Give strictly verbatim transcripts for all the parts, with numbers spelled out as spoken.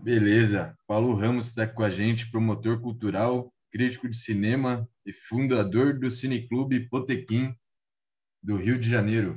Beleza. Paulo Ramos está com a gente, promotor cultural, crítico de cinema e fundador do Cineclube Botequim do Rio de Janeiro.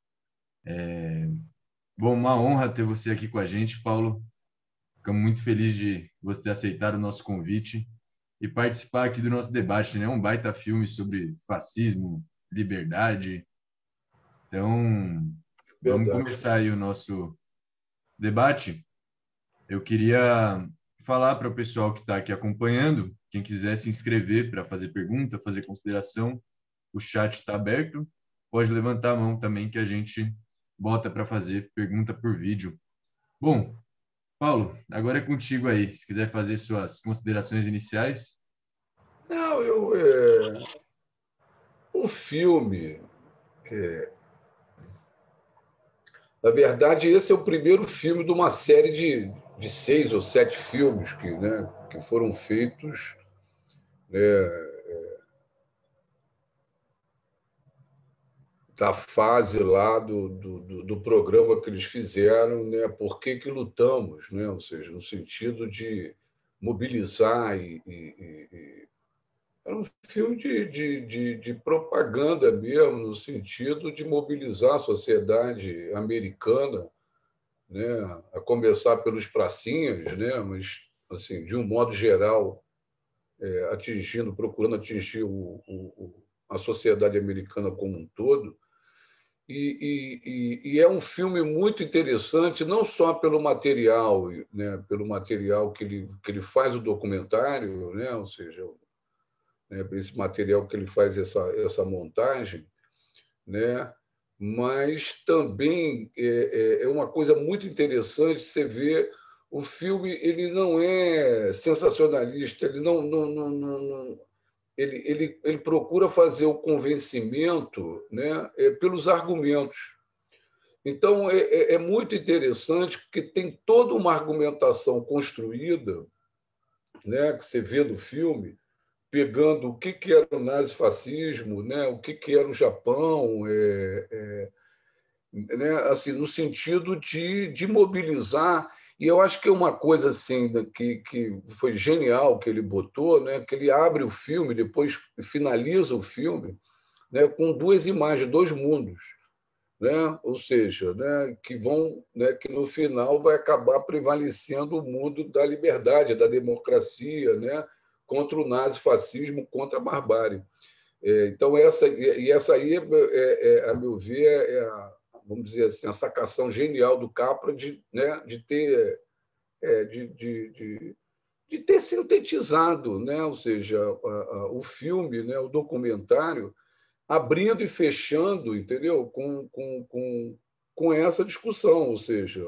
Bom, uma honra ter você aqui com a gente, Paulo. Ficamos muito felizes de você ter aceitado o nosso convite e participar aqui do nosso debate, né? Um baita filme sobre fascismo, liberdade. Então, vamos Verdade. começar aí o nosso debate. Eu queria falar para o pessoal que está aqui acompanhando, quem quiser se inscrever para fazer pergunta, fazer consideração, o chat está aberto. Pode levantar a mão também que a gente bota para fazer pergunta por vídeo. Bom, Paulo, agora é contigo aí. Se quiser fazer suas considerações iniciais. Não, eu, é, o filme, na verdade, esse é o primeiro filme de uma série de, de seis ou sete filmes que, né, que foram feitos, né, da fase lá do, do, do, do programa que eles fizeram, né, Por que que lutamos, né, ou seja, no sentido de mobilizar e, e, e era um filme de, de, de, de propaganda mesmo, no sentido de mobilizar a sociedade americana, né? A começar pelos pracinhas, né? Mas, assim, de um modo geral, é, atingindo, procurando atingir o, o, a sociedade americana como um todo. E, e, e é um filme muito interessante, não só pelo material, né? Pelo material que ele, que ele faz o documentário, né? Ou seja, né, para esse material que ele faz essa, essa montagem, né? Mas também é, é uma coisa muito interessante você ver o filme, ele não é sensacionalista, ele não, não, não, não, não ele, ele, ele procura fazer o convencimento, né, é, pelos argumentos. Então é, é, é muito interessante porque tem toda uma argumentação construída, né, que você vê no filme, pegando o que, que era o nazifascismo, né? O que, que era o Japão, é, é, né? Assim, no sentido de, de mobilizar. E eu acho que é uma coisa assim que, que foi genial que ele botou, né? Que ele abre o filme, depois finaliza o filme, né? Com duas imagens, dois mundos. Né? Ou seja, né? Que vão, né? Que no final vai acabar prevalecendo o mundo da liberdade, da democracia, né? Contra o nazifascismo, contra a barbárie. É, então, essa, e essa aí, é, é, a meu ver, é a, vamos dizer assim, a sacação genial do Capra de, né, de, ter, é, de, de, de, de, ter sintetizado, né, ou seja, a, a, o filme, né, o documentário, abrindo e fechando, entendeu? Com, com, com, com essa discussão, ou seja,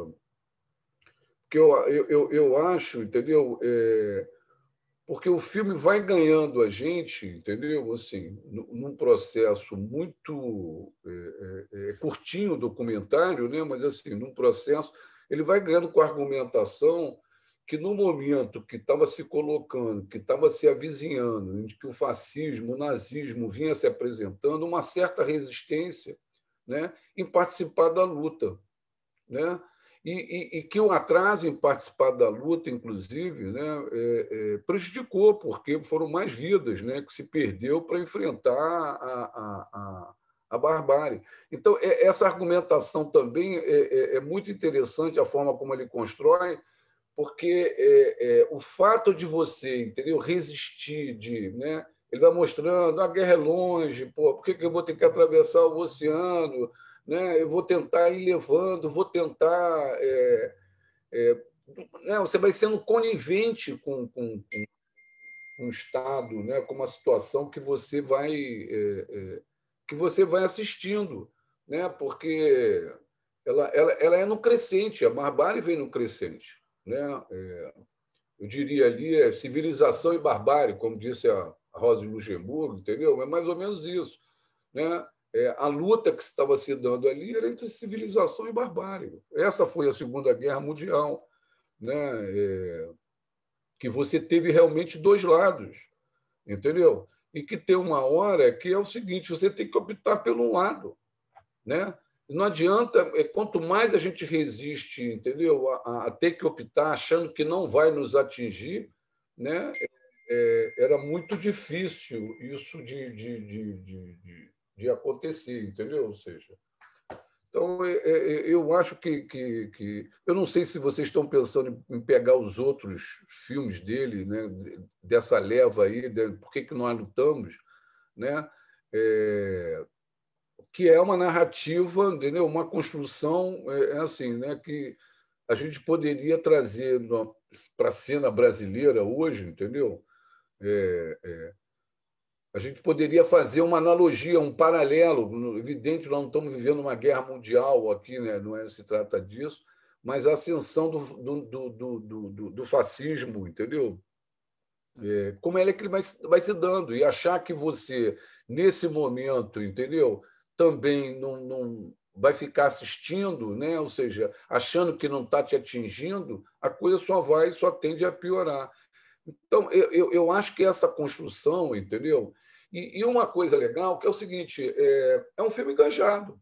que eu, eu, eu acho, entendeu? É, porque o filme vai ganhando a gente, entendeu? Assim, num processo muito é, é, é, curtinho, documentário, né? Mas assim, num processo, ele vai ganhando com a argumentação que no momento que estava se colocando, que estava se avizinhando, em que o fascismo, o nazismo vinha se apresentando, uma certa resistência, né? Em participar da luta, né? E, e, e, que o atraso em participar da luta, inclusive, né, é, é, prejudicou, porque foram mais vidas, né, que se perdeu para enfrentar a, a, a, a barbárie. Então, é, essa argumentação também é, é, é, muito interessante, a forma como ele constrói, porque é, é, o fato de você, entendeu, resistir, de, né, ele vai mostrando a guerra é longe, pô, por que, que eu vou ter que atravessar o oceano? Né? Eu vou tentar ir levando, vou tentar. É, é, né? Você vai sendo conivente com, com, com o Estado, né? Com uma situação que você vai, é, é, que você vai assistindo, né? Porque ela, ela, ela é no crescente, a barbárie vem no crescente. Né? É, eu diria ali é civilização e barbárie, como disse a Rosa de Luxemburgo, entendeu? É mais ou menos isso. Né? É, a luta que estava se dando ali era entre civilização e barbárie. Essa foi a Segunda Guerra Mundial, né? É, que você teve realmente dois lados, entendeu? E que tem uma hora que é o seguinte: você tem que optar pelo um lado, né? Não adianta, é, quanto mais a gente resiste, entendeu? A, a ter que optar achando que não vai nos atingir, né? É, era muito difícil isso de, de, de, de, de, de acontecer, entendeu? Ou seja, então é, é, eu acho que, que, que. Eu não sei se vocês estão pensando em pegar os outros filmes dele, né? Dessa leva aí, de, por que, que nós lutamos, né? É, que é uma narrativa, entendeu? Uma construção é, é assim, né? Que a gente poderia trazer para a cena brasileira hoje, entendeu? É, é, a gente poderia fazer uma analogia, um paralelo. Evidente, nós não estamos vivendo uma guerra mundial aqui, né? Não é, se trata disso, mas a ascensão do, do, do, do, do, do fascismo, entendeu? É, como é que ele vai, vai se dando? E achar que você, nesse momento, entendeu? Também não, não vai ficar assistindo, né? Ou seja, achando que não está te atingindo, a coisa só vai, só tende a piorar. Então, eu, eu, eu acho que essa construção, entendeu? E, e uma coisa legal que é o seguinte: é, é um filme engajado,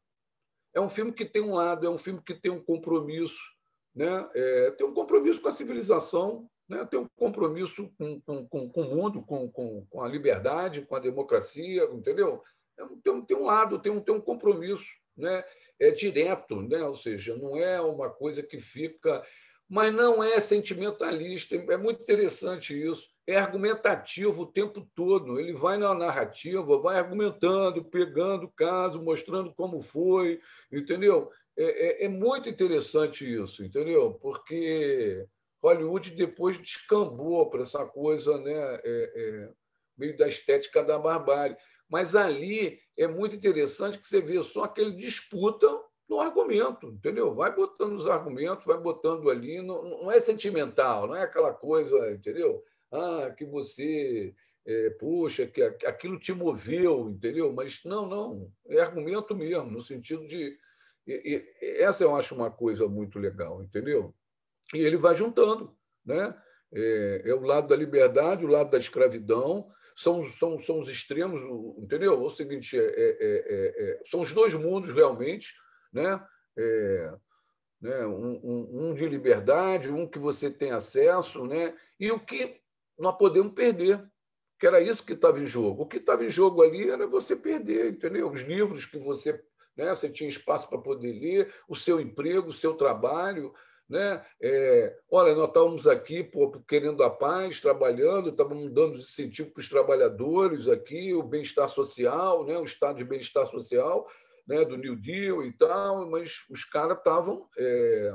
é um filme que tem um lado, é um filme que tem um compromisso, né? É, tem um compromisso com a civilização, né? Tem um compromisso com, com, com, com o mundo, com, com, com a liberdade, com a democracia, entendeu? É, tem, um, tem um lado, tem um, tem um compromisso, né? É direto, né? Ou seja, não é uma coisa que fica. Mas não é sentimentalista, é muito interessante isso. É argumentativo o tempo todo. Ele vai na narrativa, vai argumentando, pegando o caso, mostrando como foi, entendeu? É, é, é muito interessante isso, entendeu? Porque Hollywood depois descambou para essa coisa, né? É, é, meio da estética da barbárie. Mas ali é muito interessante que você vê só aquele disputa no argumento, entendeu? Vai botando os argumentos, vai botando ali, não, não é sentimental, não é aquela coisa, entendeu? Ah, que você, é, poxa, que aquilo te moveu, entendeu? Mas não, não, é argumento mesmo, no sentido de. E, e, essa eu acho uma coisa muito legal, entendeu? E ele vai juntando, né? É, é o lado da liberdade, o lado da escravidão, são, são, são os extremos, entendeu? É o seguinte, é, é, é, é, são os dois mundos realmente, né? É, né? Um, um, um de liberdade, um que você tem acesso, né? E o que nós podemos perder, que era isso que estava em jogo. O que estava em jogo ali era você perder, entendeu? Os livros que você, né? Você tinha espaço para poder ler, o seu emprego, o seu trabalho, né? É, olha, nós estávamos aqui pô, querendo a paz, trabalhando, estávamos dando incentivo para os trabalhadores aqui, o bem-estar social, né? O estado de bem-estar social, né? Do New Deal e tal, mas os caras estavam é,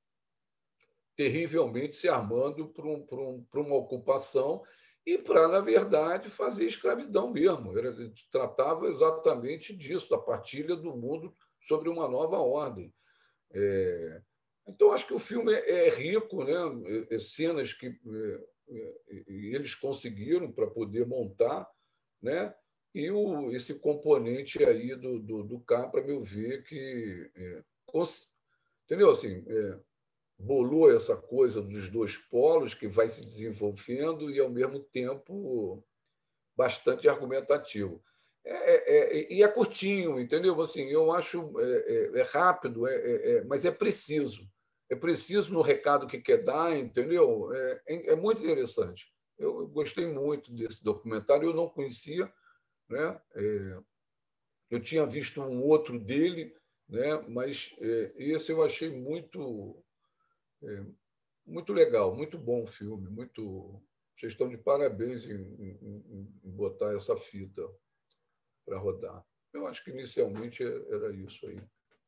terrivelmente se armando para um, um, uma ocupação e para, na verdade, fazer escravidão mesmo. Ele tratava exatamente disso, da partilha do mundo sobre uma nova ordem. É, então, acho que o filme é rico, né? É, cenas que é, é, eles conseguiram para poder montar, né? E o, esse componente aí do, do, do K, para meu ver, que. É, cons... Entendeu? Assim, é, bolou essa coisa dos dois polos que vai se desenvolvendo e, ao mesmo tempo, bastante argumentativo. É, é, e é curtinho, entendeu? Assim, eu acho é, é, é rápido, é, é, mas é preciso. É preciso no recado que quer dar, entendeu? É, é muito interessante. Eu gostei muito desse documentário, eu não conhecia, né? É, eu tinha visto um outro dele, né? Mas é, esse eu achei muito, é, muito legal, muito bom o filme, muito. Vocês estão de parabéns em, em, em botar essa fita para rodar. Eu acho que inicialmente era isso aí.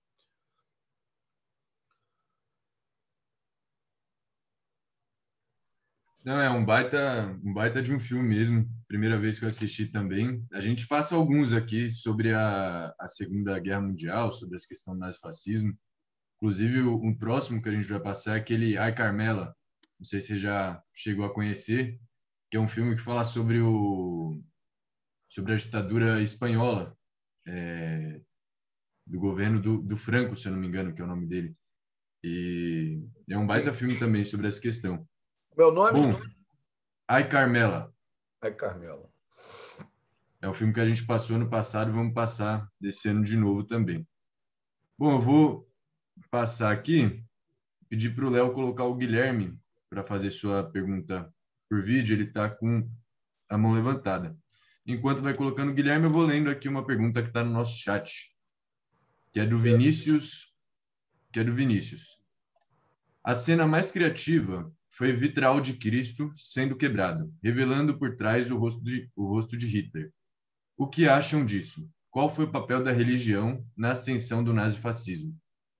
Não, é um baita, um baita de um filme mesmo. Primeira vez que eu assisti também. A gente passa alguns aqui sobre a, a Segunda Guerra Mundial, sobre essa questão do nazifascismo. Inclusive, o- um próximo que a gente vai passar é aquele Ai Carmela. Não sei se você já chegou a conhecer, que é um filme que fala sobre o, sobre a ditadura espanhola, é, do governo do, do Franco, se eu não me engano, que é o nome dele. E é um baita Sim. filme também sobre essa questão. Meu nome Bom, Ai Carmela é Carmela. é um filme que a gente passou ano passado e vamos passar desse ano de novo também. Bom, eu vou passar aqui, pedir para o Léo colocar o Guilherme para fazer sua pergunta por vídeo. Ele está com a mão levantada. Enquanto vai colocando o Guilherme, eu vou lendo aqui uma pergunta que está no nosso chat, que é do Vinícius, que é do Vinícius. A cena mais criativa foi o vitral de Cristo sendo quebrado, revelando por trás o rosto de, o rosto de Hitler. O que acham disso? Qual foi o papel da religião na ascensão do nazifascismo?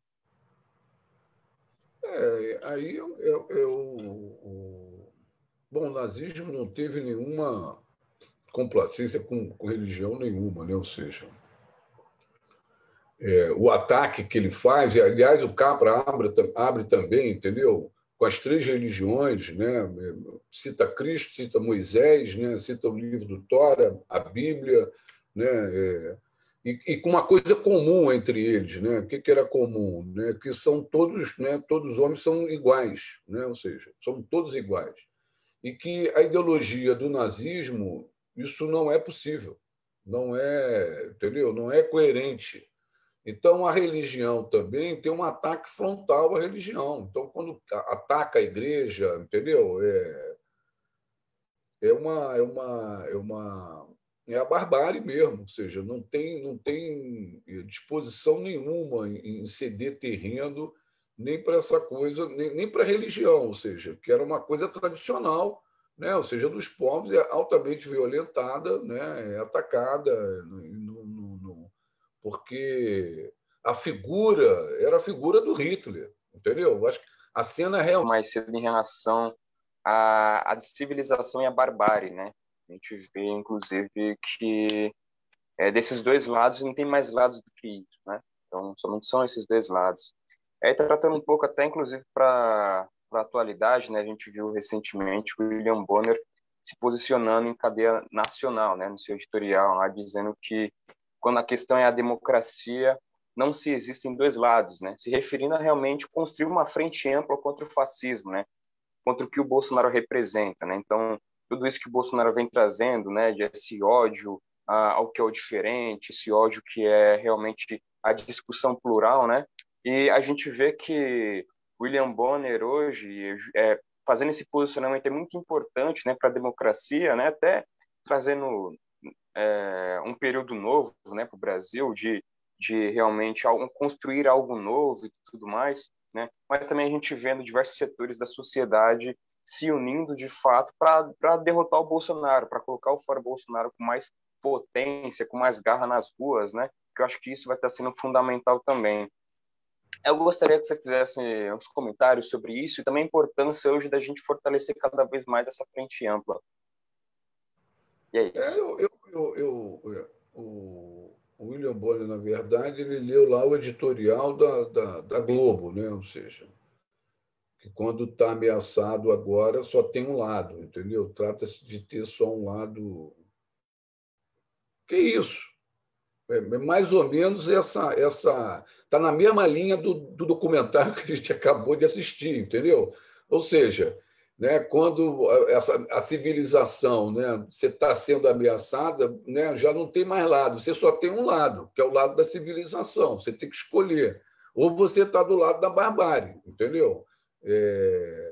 É, aí eu, eu, eu, o, bom, o nazismo não teve nenhuma complacência com, com religião nenhuma, né? Ou seja, é, o ataque que ele faz, e aliás o Capra abre, abre também, entendeu? Com as três religiões, né? Cita Cristo, cita Moisés, né? Cita o livro do Tora, a Bíblia, né? É, e, e com uma coisa comum entre eles, né? O que, que era comum, né? Que são todos, né? Todos os homens são iguais, né? Ou seja, são todos iguais. E que a ideologia do nazismo, isso não é possível, não é, entendeu? Não é coerente. Então, a religião também tem um ataque frontal à religião. Então, quando ataca a igreja, entendeu? É, é uma, é uma, é uma, é a barbárie mesmo. Ou seja, não tem, não tem disposição nenhuma em ceder terreno nem para essa coisa, nem, nem para a religião. Ou seja, que era uma coisa tradicional, né? Ou seja, dos povos é altamente violentada, né? É atacada, no, no, no, porque a figura era a figura do Hitler, entendeu? Eu acho que a cena é realmente mais cedo em relação à, à civilização e à barbárie, né? A gente vê, inclusive, que é, desses dois lados não tem mais lados do que isso, né? Então, somente são esses dois lados. Aí, tratando um pouco até, inclusive, para a atualidade, né? A gente viu recentemente o William Bonner se posicionando em cadeia nacional, né? No seu editorial, lá, dizendo que quando a questão é a democracia, não se existem dois lados, né? Se referindo a realmente construir uma frente ampla contra o fascismo, né? Contra o que o Bolsonaro representa, né? Então, tudo isso que o Bolsonaro vem trazendo, né? De esse ódio ah, ao que é o diferente, esse ódio que é realmente a discussão plural, né? E a gente vê que William Bonner hoje é, fazendo esse posicionamento é muito importante, né? Para a democracia, né? Até trazendo é, um período novo, né, para o Brasil, de, de realmente algo, construir algo novo e tudo mais, né? Mas também a gente vendo diversos setores da sociedade se unindo de fato para derrotar o Bolsonaro, para colocar o fora Bolsonaro com mais potência, com mais garra nas ruas, né? Que eu acho que isso vai estar sendo fundamental também. Eu gostaria que você fizesse uns comentários sobre isso e também a importância hoje da gente fortalecer cada vez mais essa frente ampla. E é é, isso. eu, eu, eu, eu, o William Bonner, na verdade, ele leu lá o editorial da, da, da Globo, né? Ou seja, que quando está ameaçado agora só tem um lado, entendeu? Trata-se de ter só um lado. Que isso? É mais ou menos essa essa está na mesma linha do, do documentário que a gente acabou de assistir, entendeu? Ou seja, né, quando essa, a civilização, né, você está sendo ameaçada, né, já não tem mais lado, você só tem um lado, que é o lado da civilização. Você tem que escolher. Ou você está do lado da barbárie, entendeu? É,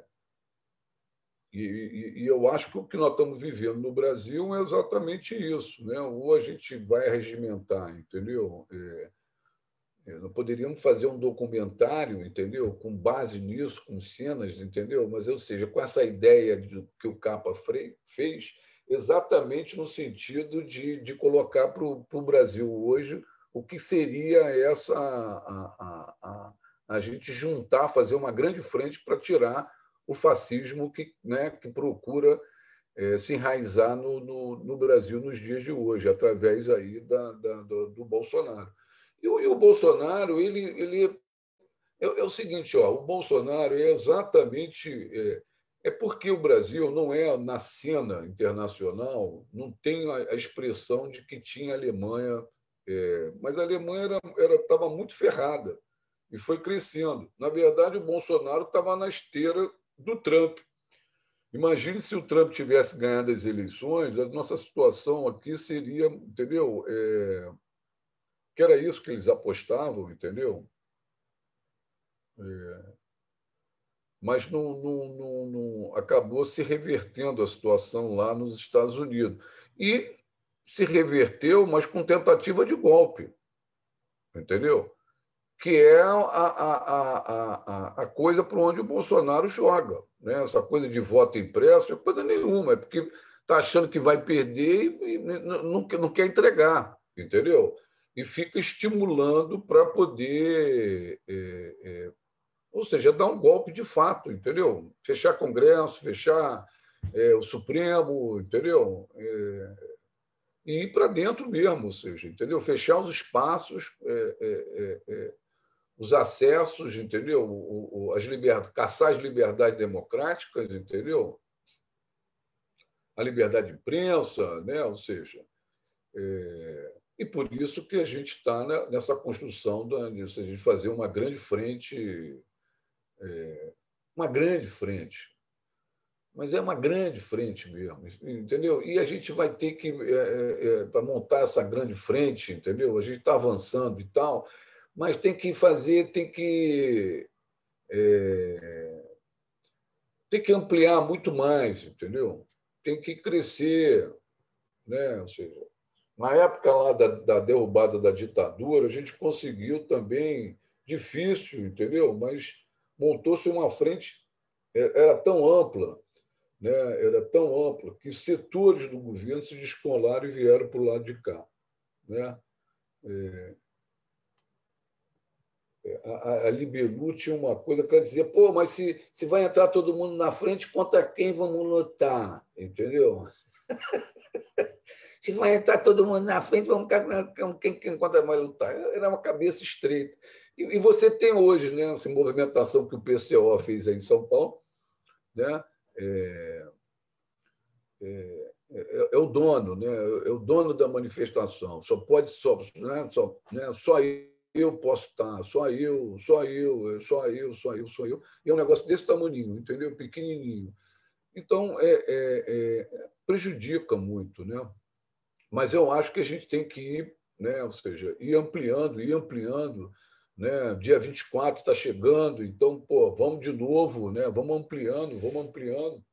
e, e, e eu acho que o que nós estamos vivendo no Brasil é exatamente isso, né? Ou a gente vai regimentar, entendeu? É, é, nós poderíamos fazer um documentário, entendeu? Com base nisso, com cenas, entendeu? Mas, ou seja, com essa ideia de, que o Capa fez, exatamente no sentido de, de colocar para o Brasil hoje o que seria essa a, a, a, a gente juntar, fazer uma grande frente para tirar o fascismo que, né, que procura é, se enraizar no, no, no Brasil nos dias de hoje, através aí da, da, do, do Bolsonaro. E o, e o Bolsonaro, ele, ele é, é o seguinte, ó, o Bolsonaro é exatamente... É, é porque o Brasil não é, na cena internacional, não tem a, a expressão de que tinha a Alemanha, é, mas a Alemanha estava era, era, muito ferrada e foi crescendo. Na verdade, o Bolsonaro estava na esteira do Trump. Imagine se o Trump tivesse ganhado as eleições, a nossa situação aqui seria, entendeu? É, que era isso que eles apostavam, entendeu? É, mas não, não, não, não acabou se revertendo a situação lá nos Estados Unidos. E se reverteu, mas com tentativa de golpe, entendeu? Que é a, a, a, a, a coisa para onde o Bolsonaro joga. Né? Essa coisa de voto impresso é coisa nenhuma, é porque está achando que vai perder e, e não, não quer entregar, entendeu? E fica estimulando para poder, é, é, ou seja, dar um golpe de fato, entendeu? Fechar Congresso, fechar é, o Supremo, entendeu? É, e ir para dentro mesmo, ou seja, entendeu? Fechar os espaços, é, é, é, os acessos, entendeu? O, o, as liberdades, caçar as liberdades democráticas, entendeu? A liberdade de imprensa, né? Ou seja, é, e por isso que a gente está nessa construção da, de fazer uma grande frente, é, uma grande frente, mas é uma grande frente mesmo, entendeu? E a gente vai ter que, é, é, para montar essa grande frente, entendeu? A gente está avançando e tal, mas tem que fazer, tem que é, tem que ampliar muito mais, entendeu? Tem que crescer, né? Ou seja, na época lá da, da derrubada da ditadura, a gente conseguiu também, difícil, entendeu? Mas montou-se uma frente, era tão ampla, né? Era tão ampla que setores do governo se descolaram e vieram para o lado de cá, né? É, A, a Libelu tinha uma coisa que ela dizia, pô, mas se, se vai entrar todo mundo na frente, contra quem vamos lutar? Entendeu? Se vai entrar todo mundo na frente, vamos ficar quem, quem contra mais lutar? Era uma cabeça estreita. E, e você tem hoje, né, essa movimentação que o P C O fez aí em São Paulo, né? É, é, é, é o dono, né? É o dono da manifestação. Só pode, só, né? Só, né? Só eu posso estar, só eu, só eu, só eu, só eu, só eu. E é um negócio desse tamanho, entendeu? Pequenininho. Então, é, é, é, prejudica muito, né? Mas eu acho que a gente tem que ir, né? Ou seja, ir ampliando, ir ampliando. Né? Dia vinte e quatro está chegando, então, pô, vamos de novo, né? Vamos ampliando, vamos ampliando,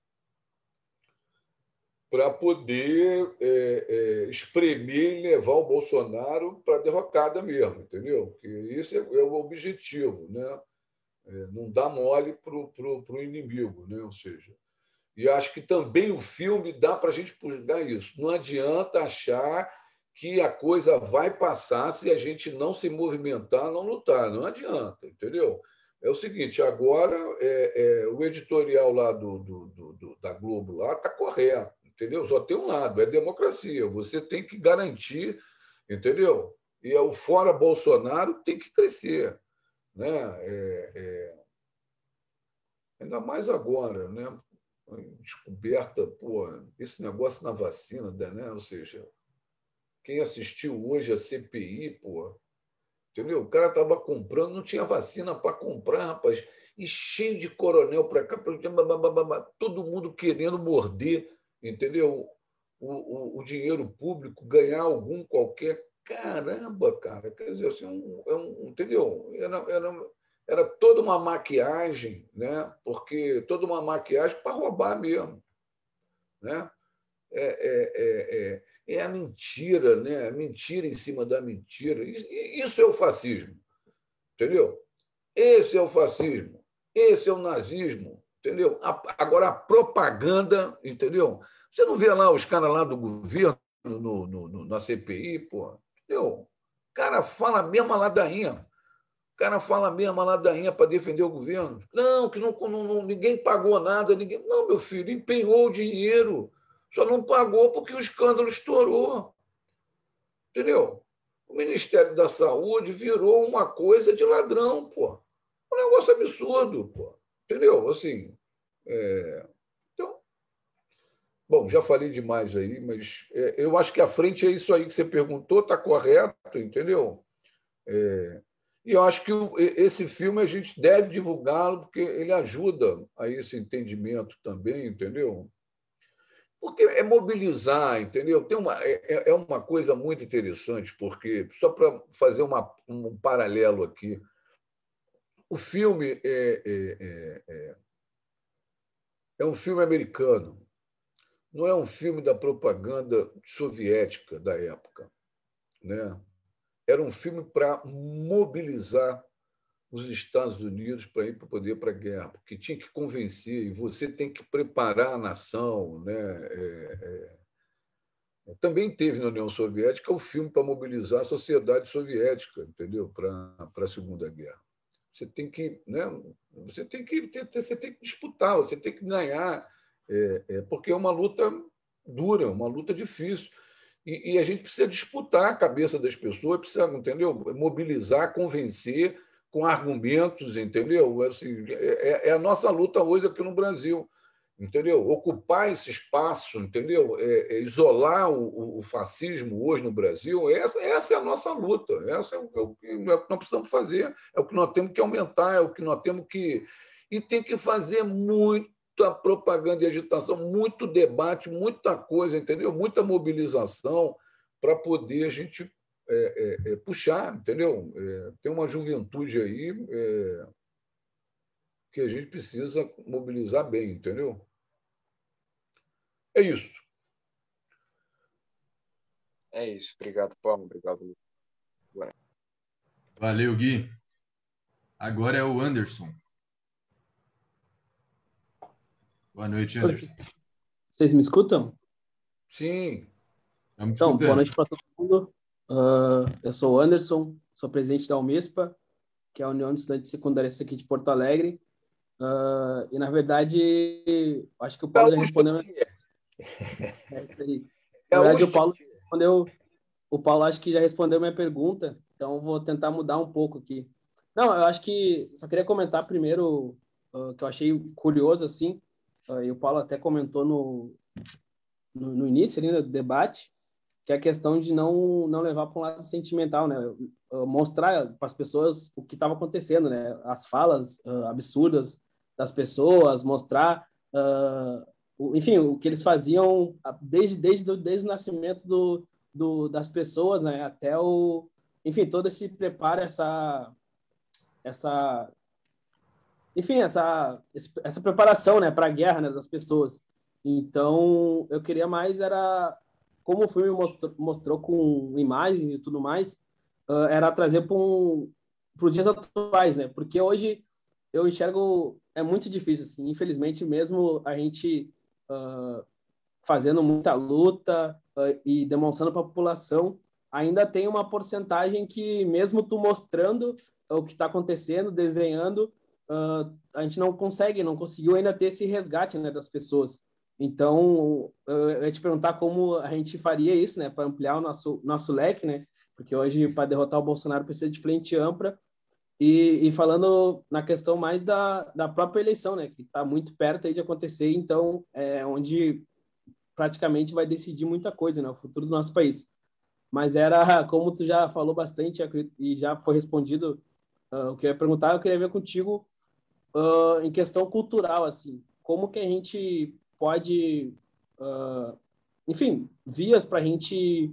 para poder é, é, espremer e levar o Bolsonaro para a derrocada mesmo, entendeu? Que esse é, é o objetivo, né? É, não dá mole para o inimigo, né? Ou seja, e acho que também o filme dá para a gente purgar isso. Não adianta achar que a coisa vai passar se a gente não se movimentar, não lutar. Não adianta, entendeu? É o seguinte, agora é, é, o editorial lá do, do, do, da Globo lá está correto. Entendeu? Só tem um lado, é democracia. Você tem que garantir, entendeu? E o fora Bolsonaro tem que crescer, né? É, é... Ainda mais agora, né? Descoberta, pô, esse negócio na vacina, né? Ou seja, quem assistiu hoje a C P I, pô, entendeu? O cara estava comprando, não tinha vacina para comprar, rapaz, e cheio de coronel para cá, todo mundo querendo morder, entendeu? O, o, o dinheiro público, ganhar algum qualquer. Caramba, cara, quer dizer, assim, um, é um, entendeu? Era, era, era toda uma maquiagem, né? Porque toda uma maquiagem para roubar mesmo, né? É, é, é, é, é a mentira, né? A mentira em cima da mentira. Isso é o fascismo, entendeu? Esse é o fascismo, esse é o nazismo, entendeu? Agora a propaganda, entendeu? Você não vê lá os caras lá do governo no, no, no, na C P I, pô, entendeu? O cara fala a mesma ladainha. O cara fala a mesma ladainha para defender o governo. Não, que não, não, ninguém pagou nada. Ninguém... Não, meu filho, empenhou o dinheiro. Só não pagou porque o escândalo estourou. Entendeu? O Ministério da Saúde virou uma coisa de ladrão, pô. Um negócio absurdo, pô. Entendeu? Assim, é... então, bom, já falei demais aí, mas é, eu acho que a frente é isso aí que você perguntou, está correto, entendeu? É... E eu acho que esse filme a gente deve divulgá-lo porque ele ajuda a esse entendimento também, entendeu? Porque é mobilizar, entendeu? Tem uma, é, é uma coisa muito interessante, porque, só para fazer uma, um paralelo aqui, o filme é, é, é, é, é um filme americano, não é um filme da propaganda soviética da época, né? Era um filme para mobilizar os Estados Unidos para ir para poder para a guerra, porque tinha que convencer, e você tem que preparar a nação, né? É, é... Também teve na União Soviética o filme para mobilizar a sociedade soviética, entendeu? Para, para a Segunda Guerra. Você tem que, né? Você tem que, você tem que disputar, você tem que ganhar, é, é, porque é uma luta dura, uma luta difícil. E, e a gente precisa disputar a cabeça das pessoas, precisa, entendeu? Mobilizar, convencer com argumentos, entendeu? Assim, é, é a nossa luta hoje aqui no Brasil, entendeu? Ocupar esse espaço, entendeu? É, é isolar o, o fascismo hoje no Brasil. Essa, essa é a nossa luta. Essa é o, é o que nós precisamos fazer. É o que nós temos que aumentar. É o que nós temos que e tem que fazer muito muita propaganda e agitação, muito debate, muita coisa, entendeu? Muita mobilização para poder a gente é, é, é, puxar, entendeu? É, tem uma juventude aí é, que a gente precisa mobilizar bem, entendeu? É isso. É isso. Obrigado, Paulo. Obrigado, Lucas. Valeu, Gui. Agora é o Anderson. Boa noite, Anderson. Vocês me escutam? Sim. Estamos Então, escutando. boa noite para todo mundo. Uh, eu sou o Anderson, sou presidente da Umespa, que é a União de Estudantes Secundaristas aqui de Porto Alegre. Uh, e, na verdade, acho que o Paulo já respondeu. É isso aí. Na verdade, o Paulo respondeu. O Paulo acho que já respondeu minha pergunta, então vou tentar mudar um pouco aqui. Não, eu acho que só queria comentar primeiro uh, que eu achei curioso assim, uh, e o Paulo até comentou no, no, no início ali, né, do debate, que é a questão de não não levar para um lado sentimental, né? Uh, mostrar para as pessoas o que estava acontecendo, né? As falas uh, absurdas das pessoas, mostrar, uh, o, enfim, o que eles faziam desde desde do, desde o nascimento do, do das pessoas, né? Até o, enfim, todo esse preparo, essa essa enfim, essa essa preparação, né, para a guerra, né, das pessoas. Então, eu queria mais era como o filme mostrou, mostrou com imagens e tudo mais, uh, era trazer para um, os dias atuais, né? Porque hoje eu enxergo é muito difícil, assim, infelizmente mesmo a gente uh, fazendo muita luta uh, e demonstrando para a população, ainda tem uma porcentagem que mesmo tu mostrando o que está acontecendo, desenhando, uh, a gente não consegue, não conseguiu ainda ter esse resgate, né, das pessoas. Então, eu ia te perguntar como a gente faria isso, né, para ampliar o nosso, nosso leque, né, porque hoje, para derrotar o Bolsonaro, precisa de frente ampla. E, e falando na questão mais da, da própria eleição, né, que está muito perto aí de acontecer, então, é onde praticamente vai decidir muita coisa, né, o futuro do nosso país. Mas era, como tu já falou bastante e já foi respondido uh, o que eu ia perguntar, eu queria ver contigo uh, em questão cultural, assim, como que a gente pode, uh, enfim, vias para a gente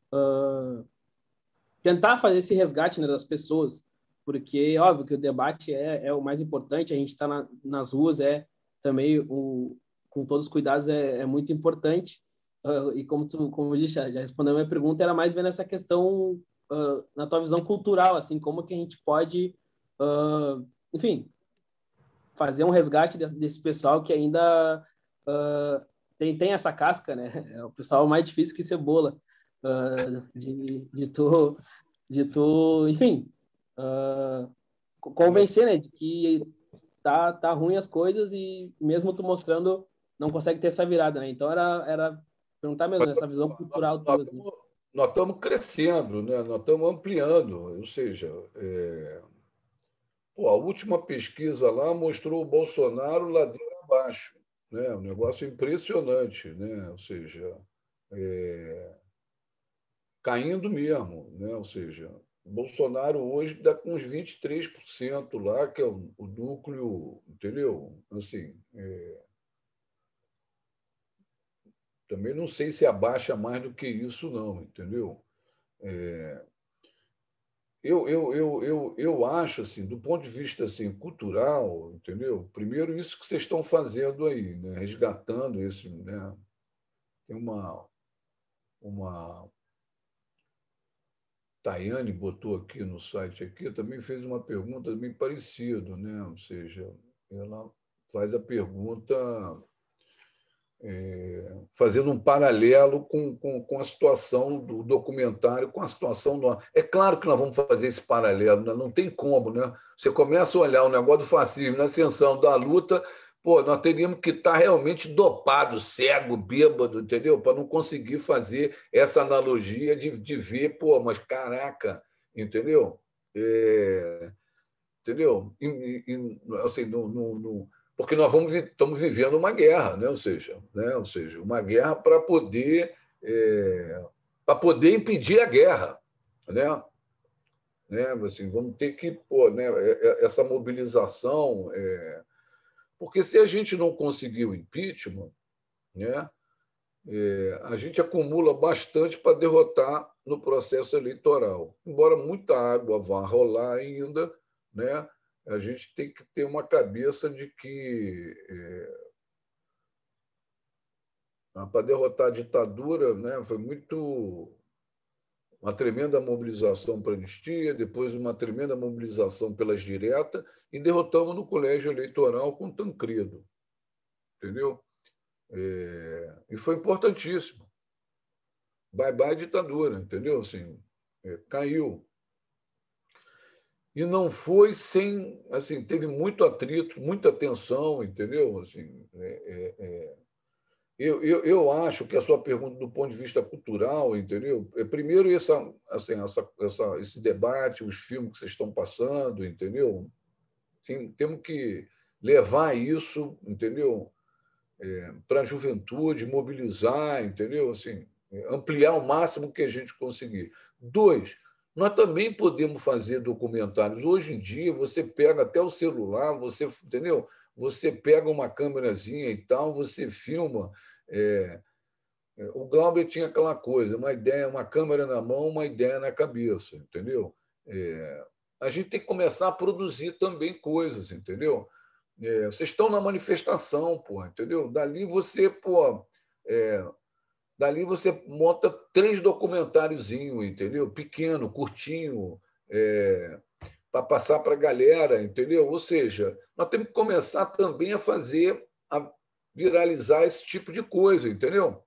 uh, tentar fazer esse resgate, né, das pessoas, porque óbvio que o debate é, é o mais importante, a gente está na, nas ruas, é também o, com todos os cuidados é, é muito importante, uh, e como tu como eu disse, já, já respondeu a minha pergunta, era mais vendo essa questão uh, na tua visão cultural, assim, como que a gente pode, uh, enfim, fazer um resgate desse pessoal que ainda uh, tem, tem essa casca, né? É o pessoal mais difícil que cebola, uh, de, de tu, de tu, enfim, uh, convencer, né, de que tá, tá ruim as coisas e mesmo tu mostrando não consegue ter essa virada, né? Então era, era perguntar mesmo, essa visão cultural tua. Né? Nós estamos crescendo, né? Nós estamos ampliando, ou seja, é... Pô, a última pesquisa lá mostrou o Bolsonaro ladeira abaixo, né? Um negócio impressionante, né? Ou seja, é... caindo mesmo, né? Ou seja, o Bolsonaro hoje dá com uns vinte e três por cento lá, que é o, o núcleo, entendeu? Assim, é... também não sei se abaixa mais do que isso, não, entendeu? É... eu, eu, eu, eu, eu acho, assim, do ponto de vista assim, cultural, entendeu? Primeiro, isso que vocês estão fazendo aí, né? Resgatando esse. Né? Tem uma, uma. Tayane botou aqui no site, aqui, também fez uma pergunta bem parecida, né? Ou seja, ela faz a pergunta. É, fazendo um paralelo com, com, com a situação do documentário, com a situação do... É claro que nós vamos fazer esse paralelo, né? Não tem como, né? Você começa a olhar o negócio do fascismo, na ascensão da luta, pô, nós teríamos que estar realmente dopado, cego, bêbado, entendeu? Para não conseguir fazer essa analogia de, de ver, pô, mas caraca, entendeu? É, entendeu? E, e, assim, no, no, no porque nós vamos, estamos vivendo uma guerra, né? Ou seja, né? Ou seja, uma guerra para poder é, para poder impedir a guerra, né? Né? Assim, vamos ter que pô, né? Essa mobilização, é... porque se a gente não conseguir o impeachment, né? É, a gente acumula bastante para derrotar no processo eleitoral, embora muita água vá rolar ainda, né? A gente tem que ter uma cabeça de que é, para derrotar a ditadura, né, foi muito uma tremenda mobilização para a anistia, depois uma tremenda mobilização pelas diretas, e derrotamos no colégio eleitoral com Tancredo, entendeu? É, e foi importantíssimo. Bye bye ditadura, entendeu? Assim, é, caiu. E não foi sem, assim, teve muito atrito, muita tensão, entendeu? Assim, é, é, eu, eu, eu acho que a sua pergunta do ponto de vista cultural, entendeu? É, primeiro essa, assim, essa, essa, esse debate, os filmes que vocês estão passando, entendeu? Tem, temos que levar isso, entendeu? É, para a juventude, mobilizar, entendeu? Assim, ampliar o máximo que a gente conseguir. Dois, nós também podemos fazer documentários. Hoje em dia, você pega até o celular, você, entendeu? Você pega uma câmerazinha e tal, você filma. É... O Glauber tinha aquela coisa, uma ideia, uma câmera na mão, uma ideia na cabeça, entendeu? É... A gente tem que começar a produzir também coisas, entendeu? É... Vocês estão na manifestação, pô, entendeu? Dali você, pô, é... Dali você monta três documentáriozinhos, entendeu? Pequeno, curtinho, é, para passar para a galera, entendeu? Ou seja, nós temos que começar também a fazer, a viralizar esse tipo de coisa, entendeu?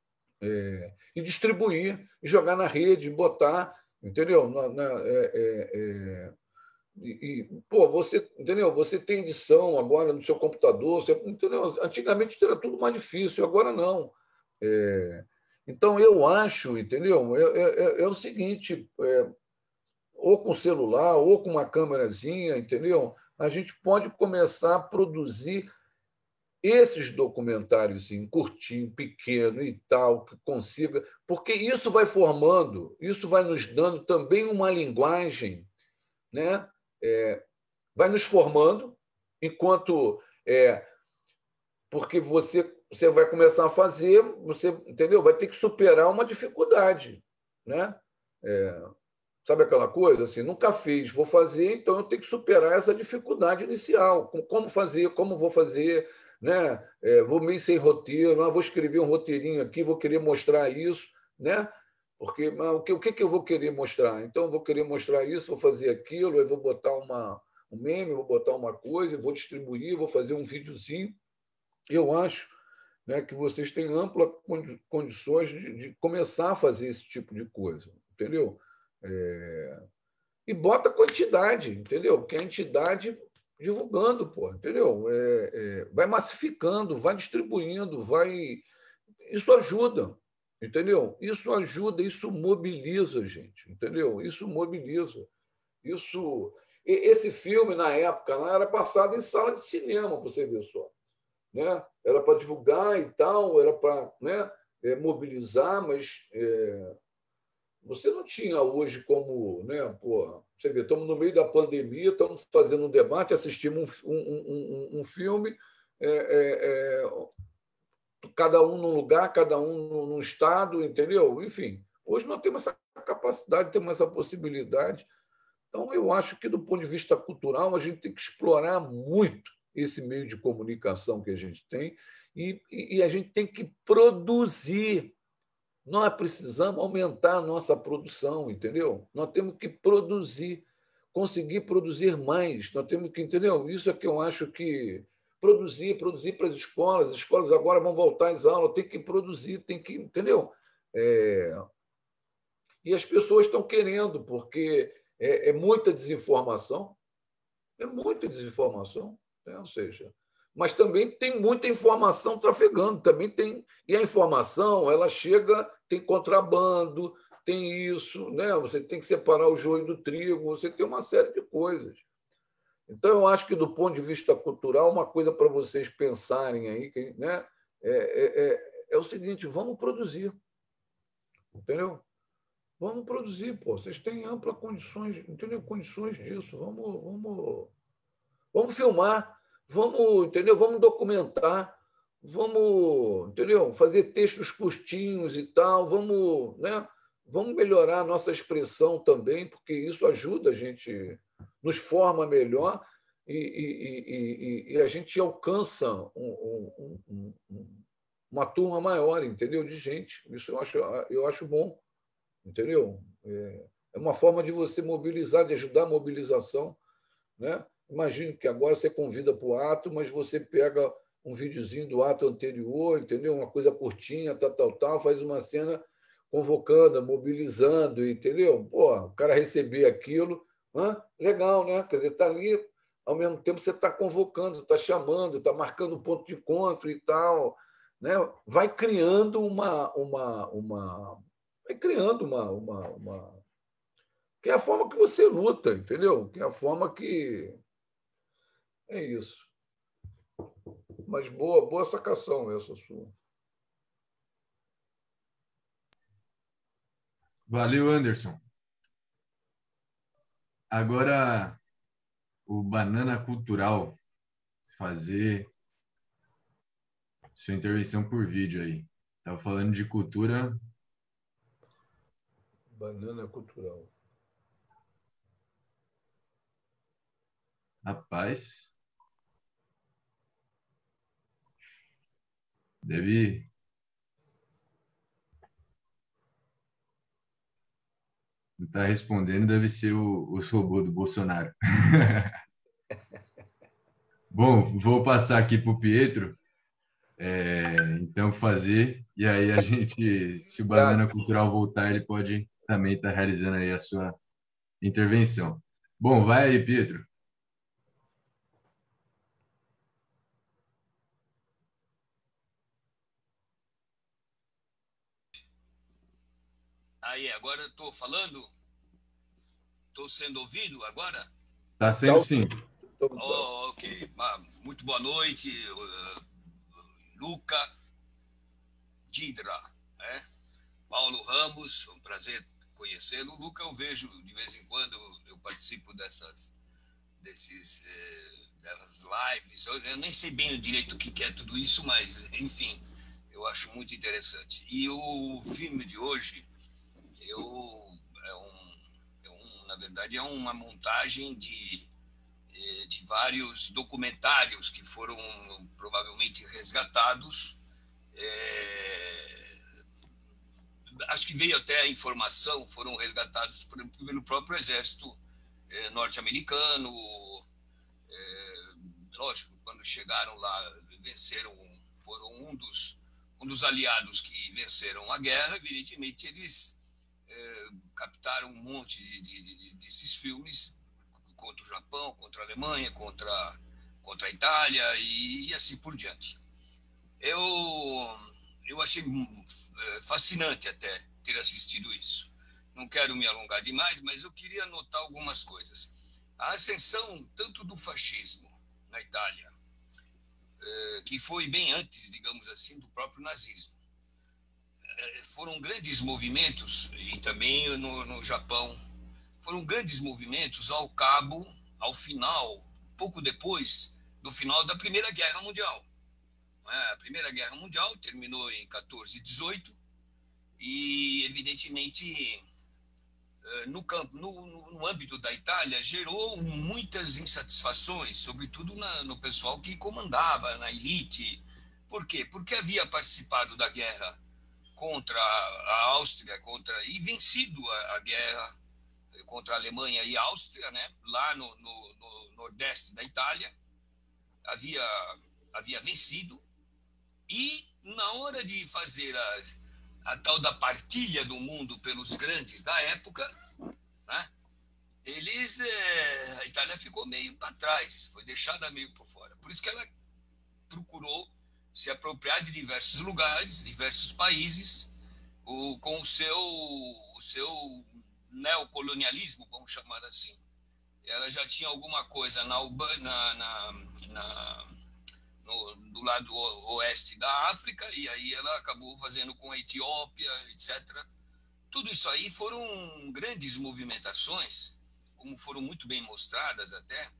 É, e distribuir, e jogar na rede, botar, entendeu? Na, na, é, é, é, e, e, pô, você, entendeu? Você tem edição agora no seu computador, você, entendeu? Antigamente era tudo mais difícil, agora não. É, então, eu acho, entendeu? É, é, é o seguinte, é, ou com celular, ou com uma câmerazinha, entendeu? A gente pode começar a produzir esses documentários em curtinho, pequeno e tal, que consiga, porque isso vai formando, isso vai nos dando também uma linguagem, né? É, vai nos formando, enquanto... É, porque você, você vai começar a fazer, você entendeu? Vai ter que superar uma dificuldade, né? É, sabe aquela coisa assim? Nunca fiz, vou fazer, então eu tenho que superar essa dificuldade inicial. Como fazer? Como vou fazer? Né? É, vou meio sem roteiro, ah, vou escrever um roteirinho aqui, vou querer mostrar isso, né? Porque mas, o que o que que eu vou querer mostrar? Então eu vou querer mostrar isso, vou fazer aquilo, eu vou botar uma um meme, vou botar uma coisa, vou distribuir, vou fazer um videozinho. Eu acho, né, que vocês têm amplas condições de, de começar a fazer esse tipo de coisa, entendeu? É... E bota quantidade, entendeu? Porque a entidade divulgando, pô, entendeu? É, é... Vai massificando, vai distribuindo, vai... Isso ajuda, entendeu? Isso ajuda, isso mobiliza, gente, entendeu? Isso mobiliza. Isso... Esse filme, na época, lá, era passado em sala de cinema, para você ver só. Né? Era para divulgar e tal, era para, né, é, mobilizar, mas é, você não tinha hoje como, né, pô, você vê, estamos no meio da pandemia, estamos fazendo um debate, assistimos um, um, um, um filme, é, é, é, cada um num lugar, cada um num estado, entendeu? Enfim, hoje nós temos essa capacidade, temos essa possibilidade. Então, eu acho que, do ponto de vista cultural, a gente tem que explorar muito esse meio de comunicação que a gente tem e, e a gente tem que produzir. Nós precisamos aumentar a nossa produção, entendeu? Nós temos que produzir, conseguir produzir mais. Nós temos que, entendeu? Isso é que eu acho que produzir, produzir para as escolas. As escolas agora vão voltar às aulas, tem que produzir, tem que, entendeu? É... E as pessoas estão querendo, porque é, é muita desinformação, é muita desinformação, né? Ou seja, mas também tem muita informação trafegando, também tem, e a informação ela chega, tem contrabando, tem isso, né? Você tem que separar o joio do trigo, você tem uma série de coisas. Então, eu acho que, do ponto de vista cultural, uma coisa para vocês pensarem aí, né? é, é, é, é o seguinte: vamos produzir, entendeu? Vamos produzir, pô. Vocês têm amplas condições, entendeu? Condições disso. Vamos, vamos, vamos filmar, vamos, entendeu? Vamos documentar, vamos, entendeu? Fazer textos curtinhos e tal. Vamos, né? Vamos melhorar a nossa expressão também, porque isso ajuda a gente, nos forma melhor e, e, e, e a gente alcança um, um, um, um, uma turma maior, entendeu? De gente. Isso eu acho, eu acho bom. Entendeu? É uma forma de você mobilizar, de ajudar a mobilização, né? Imagine que agora você convida para o ato, mas você pega um videozinho do ato anterior, entendeu? Uma coisa curtinha, tal, tal, tal, faz uma cena convocando, mobilizando, entendeu? Pô, o cara receber aquilo, hã? Legal, né? Quer dizer, está ali, ao mesmo tempo você está convocando, está chamando, está marcando ponto de encontro e tal, né? Vai criando uma... uma, uma vai criando uma, uma, uma... que é a forma que você luta, entendeu? Que é a forma que... É isso. Mas boa, boa sacação essa sua. Valeu, Anderson. Agora, o Banana Cultural, fazer sua intervenção por vídeo aí. Estava falando de cultura... Banana Cultural. Rapaz, deve... Não está respondendo, deve ser o, o robô do Bolsonaro. Bom, vou passar aqui para o Pietro, é, então fazer, e aí a gente, se o Banana Cultural voltar, ele pode também estar realizando aí a sua intervenção. Bom, vai aí, Pietro. Aí, agora eu estou falando? Estou sendo ouvido agora? Está sendo sim. Oh, ok. Muito boa noite, Luca, Didra, né? Paulo Ramos, é um prazer conhecê-lo. Luca, eu vejo de vez em quando, eu participo dessas, desses, dessas lives. Eu nem sei bem direito o que é tudo isso, mas, enfim, eu acho muito interessante. E o filme de hoje, eu, é um, é um, na verdade, é uma montagem de, de vários documentários que foram provavelmente resgatados. É, acho que veio até a informação, foram resgatados pelo próprio exército é, norte-americano. É, lógico, quando chegaram lá, venceram, foram um dos, um dos aliados que venceram a guerra. Evidentemente, eles é, captaram um monte de, de, de, desses filmes contra o Japão, contra a Alemanha, contra, contra a Itália e, e assim por diante. Eu, eu achei fascinante até ter assistido isso. Não quero me alongar demais, mas eu queria anotar algumas coisas. A ascensão tanto do fascismo na Itália, que foi bem antes, digamos assim, do próprio nazismo. Foram grandes movimentos, e também no, no Japão, foram grandes movimentos ao cabo, ao final, pouco depois do final da Primeira Guerra Mundial. A Primeira Guerra Mundial terminou em quatorze e dezoito e, evidentemente, no, campo, no, no âmbito da Itália, gerou muitas insatisfações, sobretudo na, no pessoal que comandava, na elite. Por quê? Porque havia participado da guerra contra a Áustria, contra, e vencido a, a guerra contra a Alemanha e a Áustria, né? Lá no, no, no nordeste da Itália, havia, havia vencido, e na hora de fazer a, a tal da partilha do mundo pelos grandes da época, né? Eles, é, a Itália ficou meio para trás, foi deixada meio por fora. Por isso que ela procurou se apropriar de diversos lugares, diversos países, o, com o seu, o seu neocolonialismo, vamos chamar assim. Ela já tinha alguma coisa na, na, na, na, no, do lado oeste da África, e aí ela acabou fazendo com a Etiópia, etcétera. Tudo isso aí foram grandes movimentações, como foram muito bem mostradas até,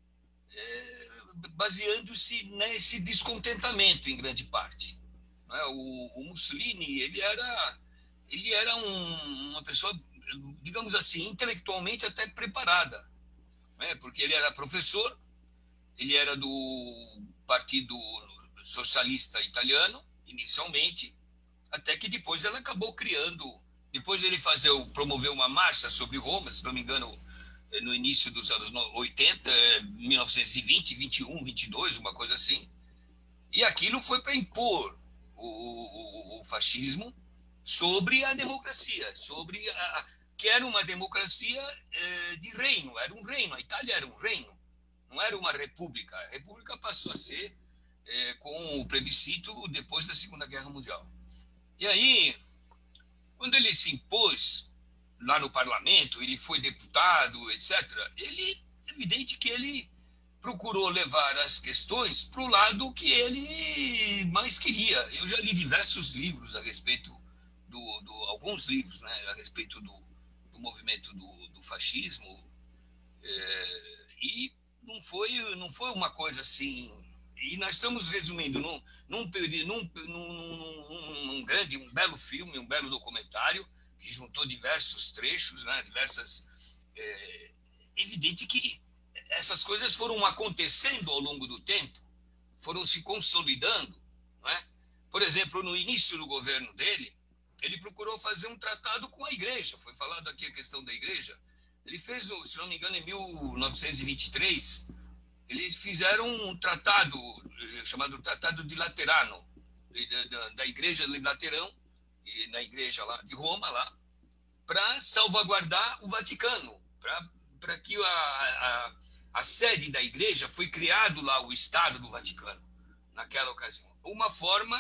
é, baseando-se nesse descontentamento em grande parte. O, o Mussolini, ele era, ele era um, uma pessoa, digamos assim, intelectualmente até preparada, né? Porque ele era professor, ele era do Partido Socialista Italiano, inicialmente, até que depois ela acabou criando, depois ele fazer, promover uma marcha sobre Roma, se não me engano, no início dos anos oitenta, mil novecentos e vinte, vinte e um, vinte e dois, uma coisa assim. E aquilo foi para impor o, o, o fascismo sobre a democracia, sobre a, que era uma democracia eh, de reino, era um reino, a Itália era um reino, não era uma república. A república passou a ser eh, com o plebiscito depois da Segunda Guerra Mundial. E aí, quando ele se impôs lá no parlamento, ele foi deputado, etcétera, ele, é evidente que ele procurou levar as questões para o lado que ele mais queria. Eu já li diversos livros a respeito do, do alguns livros, né, a respeito do, do movimento do, do fascismo, é, e não foi, não foi uma coisa assim. E nós estamos resumindo num, num, num, num, num grande, um belo filme, um belo documentário, que juntou diversos trechos, né, diversas... É evidente que essas coisas foram acontecendo ao longo do tempo, foram se consolidando, não é? Por exemplo, no início do governo dele, ele procurou fazer um tratado com a igreja, foi falado aqui a questão da igreja. Ele fez, se não me engano, em mil novecentos e vinte e três, eles fizeram um tratado chamado Tratado de Laterano, da, da igreja de Laterão, na igreja lá de Roma, lá, para salvaguardar o Vaticano, para que a, a, a sede da igreja foi criado lá, o Estado do Vaticano, naquela ocasião. Uma forma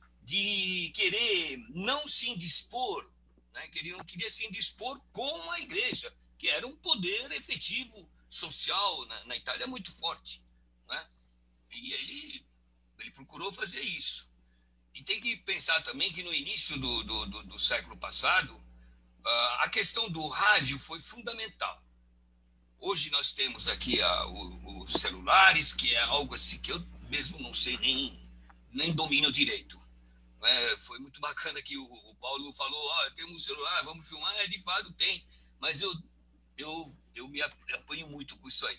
de querer não se indispor, né? Ele não queria se indispor com a igreja, que era um poder efetivo social na, na Itália muito forte, né? E ele, ele procurou fazer isso. E tem que pensar também que no início do, do, do, do século passado, uh, a questão do rádio foi fundamental. Hoje nós temos aqui a, o, os celulares, que é algo assim que eu mesmo não sei nem, nem domino direito. É, foi muito bacana que o, o Paulo falou, oh, temos um celular, vamos filmar. É, de fato tem, mas eu, eu, eu me apanho muito com isso aí.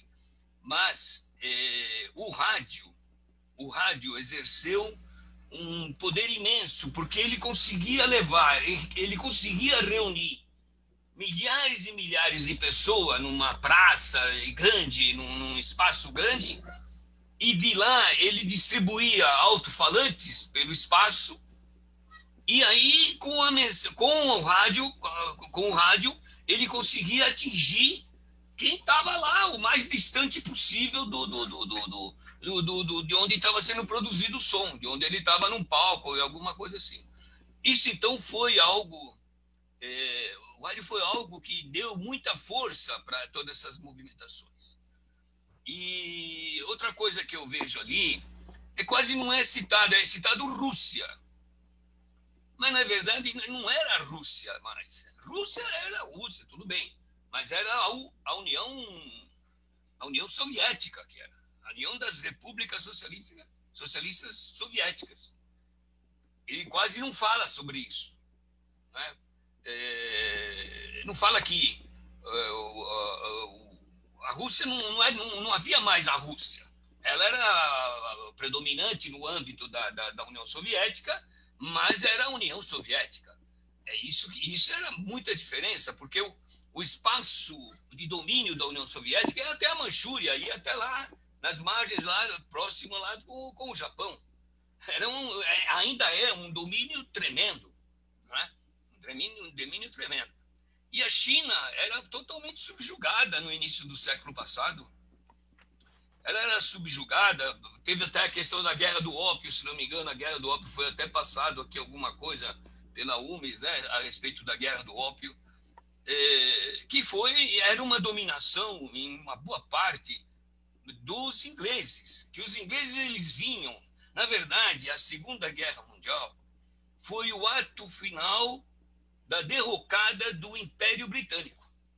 Mas é, o rádio, o rádio exerceu um poder imenso, porque ele conseguia levar, ele conseguia reunir milhares e milhares de pessoas numa praça grande, num, num espaço grande, e de lá ele distribuía alto-falantes pelo espaço, e aí com, a, com, o rádio, com o rádio ele conseguia atingir quem estava lá, o mais distante possível do, do, do, do, do Do, do, do, de onde estava sendo produzido o som, de onde ele estava num palco ou alguma coisa assim. Isso, então, foi algo... É, o rádio foi algo que deu muita força para todas essas movimentações. E outra coisa que eu vejo ali é quase não é citado, é citado Rússia. Mas, na verdade, não era a Rússia mais. Rússia era a Rússia, tudo bem. Mas era a União, a União Soviética que era. A União das Repúblicas Socialistas, Socialistas Soviéticas. Ele quase não fala sobre isso, né? É, não fala que uh, a Rússia não, não, é, não, não havia mais a Rússia. Ela era predominante no âmbito da, da, da União Soviética, mas era a União Soviética. É isso, isso era muita diferença, porque o, o espaço de domínio da União Soviética é até a Manchúria, ia até lá, nas margens, lá, próximo lá com, com o Japão. Era um, é, ainda é um domínio tremendo, não é? um, domínio, um domínio tremendo. E a China era totalmente subjugada no início do século passado. Ela era subjugada, teve até a questão da Guerra do Ópio, se não me engano, a Guerra do Ópio foi até passado aqui alguma coisa pela U M E S, né, a respeito da Guerra do Ópio, é, que foi, era uma dominação em uma boa parte dos ingleses, que os ingleses eles vinham, na verdade, a Segunda Guerra Mundial foi o ato final da derrocada do Império Britânico.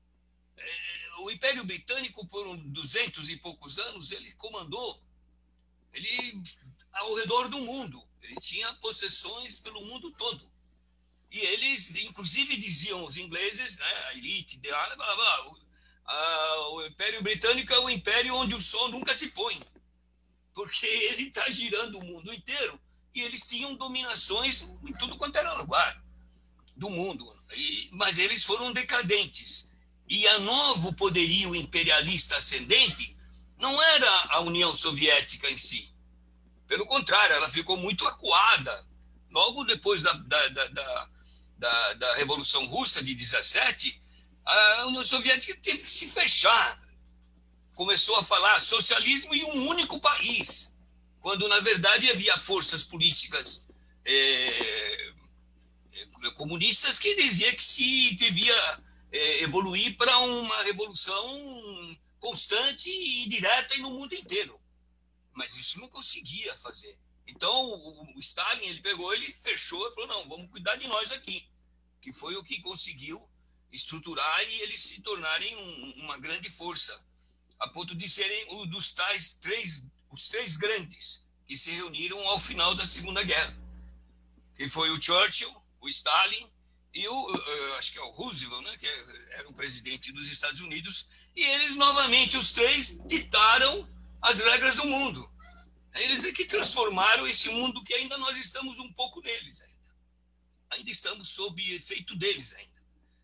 O Império Britânico, por duzentos e poucos anos, ele comandou ele, ao redor do mundo. Ele tinha possessões pelo mundo todo. E eles, inclusive, diziam os ingleses, né, a elite, blá, blá, blá, o, a, o Império Britânico é o império onde o sol nunca se põe, porque ele está girando o mundo inteiro e eles tinham dominações em tudo quanto era lugar do mundo. E, mas eles foram decadentes. E a novo poderio imperialista ascendente não era a União Soviética em si. Pelo contrário, ela ficou muito acuada. Logo depois da, da, da, da, da, da Revolução Russa de dezessete, a União Soviética teve que se fechar. Começou a falar socialismo em um único país, quando, na verdade, havia forças políticas é, comunistas que diziam que se devia evoluir para uma revolução constante e direta e no mundo inteiro. Mas isso não conseguia fazer. Então, o Stalin, ele pegou, ele fechou e falou, não, vamos cuidar de nós aqui, que foi o que conseguiu estruturar e eles se tornarem um, uma grande força, a ponto de serem um dos tais três, os três grandes que se reuniram ao final da Segunda Guerra, que foi o Churchill, o Stalin, e o, acho que é o Roosevelt, né, que era o presidente dos Estados Unidos, e eles, novamente, os três, ditaram as regras do mundo. Eles é que transformaram esse mundo que ainda nós estamos um pouco neles ainda. Ainda estamos sob efeito deles ainda.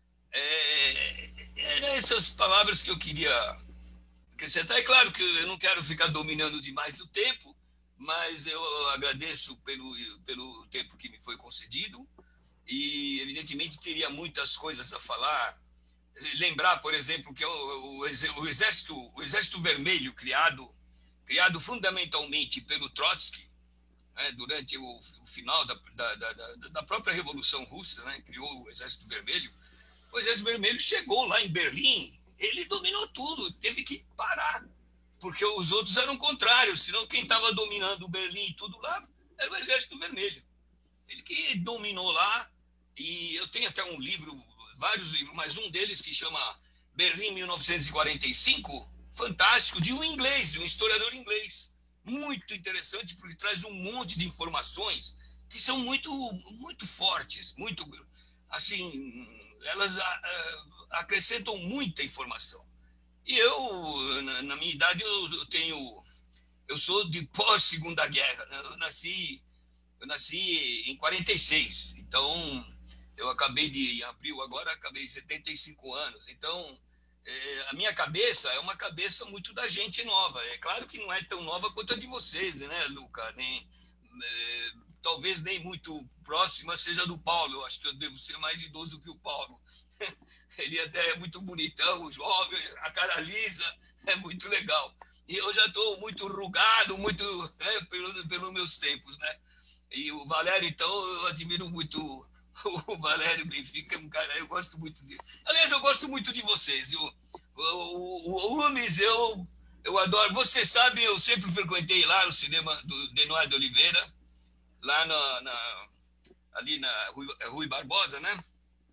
É, eram essas palavras que eu queria acrescentar. É claro que eu não quero ficar dominando demais o tempo, mas eu agradeço pelo, pelo tempo que me foi concedido. E, evidentemente, teria muitas coisas a falar. Lembrar, por exemplo, que o, o, exército, o Exército Vermelho, criado, criado fundamentalmente pelo Trotsky, né, durante o, o final da, da, da, da própria Revolução Russa, né, criou o Exército Vermelho. O Exército Vermelho chegou lá em Berlim, ele dominou tudo, teve que parar, porque os outros eram contrários, senão quem estava dominando Berlim e tudo lá era o Exército Vermelho. Ele que dominou lá, e eu tenho até um livro, vários livros, mas um deles que chama Berlim mil novecentos e quarenta e cinco, fantástico, de um inglês, de um historiador inglês. Muito interessante, porque traz um monte de informações que são muito, muito fortes, muito, assim, elas acrescentam muita informação. E eu, na minha idade, eu tenho, eu sou de pós-Segunda Guerra, né? eu nasci... Eu nasci em quarenta e seis, então eu acabei de, em abril agora, acabei de setenta e cinco anos. Então, é, a minha cabeça é uma cabeça muito da gente nova. É claro que não é tão nova quanto a de vocês, né, Luca? Nem, é, talvez nem muito próxima seja do Paulo. Eu acho que eu devo ser mais idoso que o Paulo. Ele até é muito bonitão, jovem, a cara lisa, é muito legal. E eu já estou muito rugado, muito é, pelos pelo meus tempos, né? E o Valério, então, eu admiro muito o Valério Benfica, um cara, eu gosto muito dele. Aliás, eu gosto muito de vocês. Eu, o o, o Umes, eu, eu adoro. Vocês sabem, eu sempre frequentei lá no cinema do Denoir de Oliveira, lá na, na, ali na Rui, Rui Barbosa, né?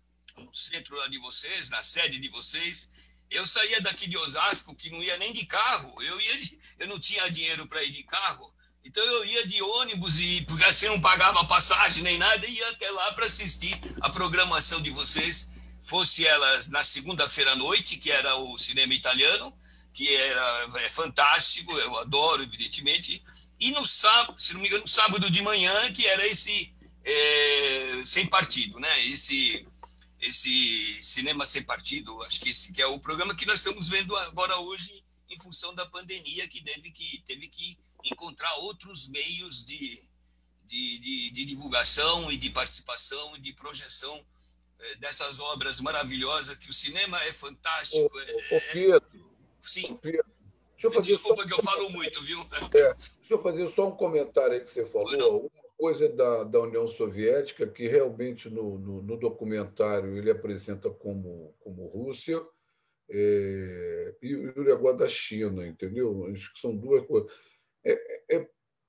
No centro lá de vocês, na sede de vocês. Eu saía daqui de Osasco, que não ia nem de carro. Eu, ia de, eu não tinha dinheiro para ir de carro. Então eu ia de ônibus, e, porque assim não pagava passagem nem nada, e ia até lá para assistir a programação de vocês. fosse elas na segunda-feira à noite, que era o cinema italiano, que era é fantástico, eu adoro, evidentemente, e no sábado, se não me engano, no sábado de manhã, que era esse é, sem partido, né? Esse esse cinema sem partido, acho que esse que é o programa que nós estamos vendo agora hoje, em função da pandemia, que teve que teve que encontrar outros meios de de, de, de divulgação e de participação e de projeção é, dessas obras maravilhosas, que o cinema é fantástico. Ô, é, ô, Pedro, sim. ô, Pedro, deixa eu fazer Desculpa só... que eu falo muito, viu? É, deixa eu fazer só um comentário aí que você falou. Uma coisa da, da União Soviética, que realmente no, no, no documentário ele apresenta como, como Rússia, é, e o negócio da China, entendeu? Acho que são duas coisas. É, é,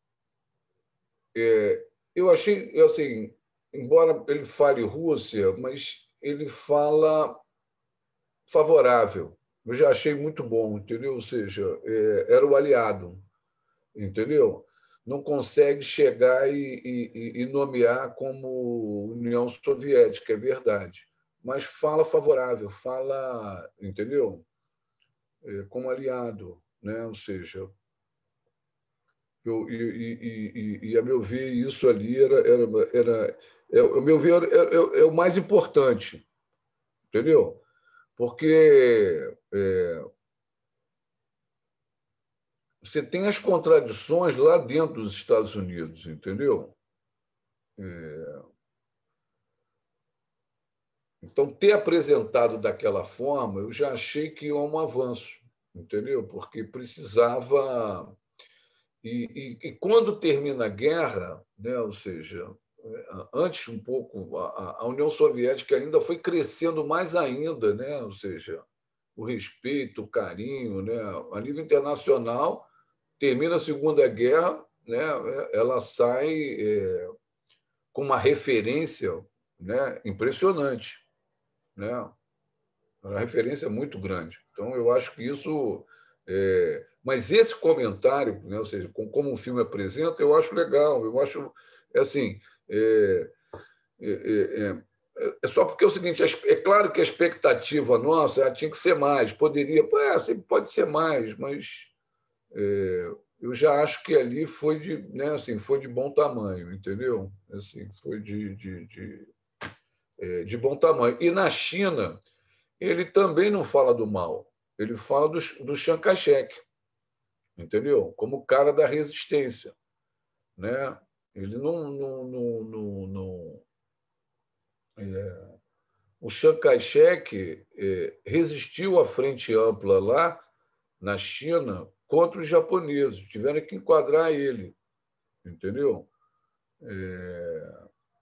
é, eu achei, assim, embora ele fale Rússia, mas ele fala favorável. Eu já achei muito bom, entendeu? Ou seja, é, era o aliado, entendeu? Não consegue chegar e, e, e nomear como União Soviética, é verdade, mas fala favorável, fala, entendeu? É, como aliado, né? Ou seja, eu, e, e, e, e, a meu ver, isso ali era, era, era é, a meu ver, é, é, é o mais importante, entendeu? Porque é, você tem as contradições lá dentro dos Estados Unidos, entendeu? É... Então, ter apresentado daquela forma, eu já achei que ia um avanço, entendeu? Porque precisava... E, e, e quando termina a guerra, né? Ou seja, antes um pouco, a, a União Soviética ainda foi crescendo mais ainda, né? Ou seja, o respeito, o carinho, né? A nível internacional, termina a Segunda Guerra, né? Ela sai é, com uma referência, né? Impressionante, né? Uma referência muito grande. Então, eu acho que isso... É... Mas esse comentário, né? Ou seja, como o filme apresenta, eu acho legal. Eu acho, assim... É, é, é, é só porque é o seguinte, é claro que a expectativa nossa tinha que ser mais, poderia... É, sempre pode ser mais, mas... É, eu já acho que ali foi de, né, assim, foi de bom tamanho, entendeu? Assim, foi de, de, de, é, de bom tamanho. E na China, ele também não fala do mal, ele fala do, do Chiang Kai-shek, entendeu? Como cara da resistência, né? Ele não... não, não, não, não é, o Chiang Kai-shek é, resistiu à frente ampla lá na China contra os japoneses, tiveram que enquadrar ele, entendeu? É,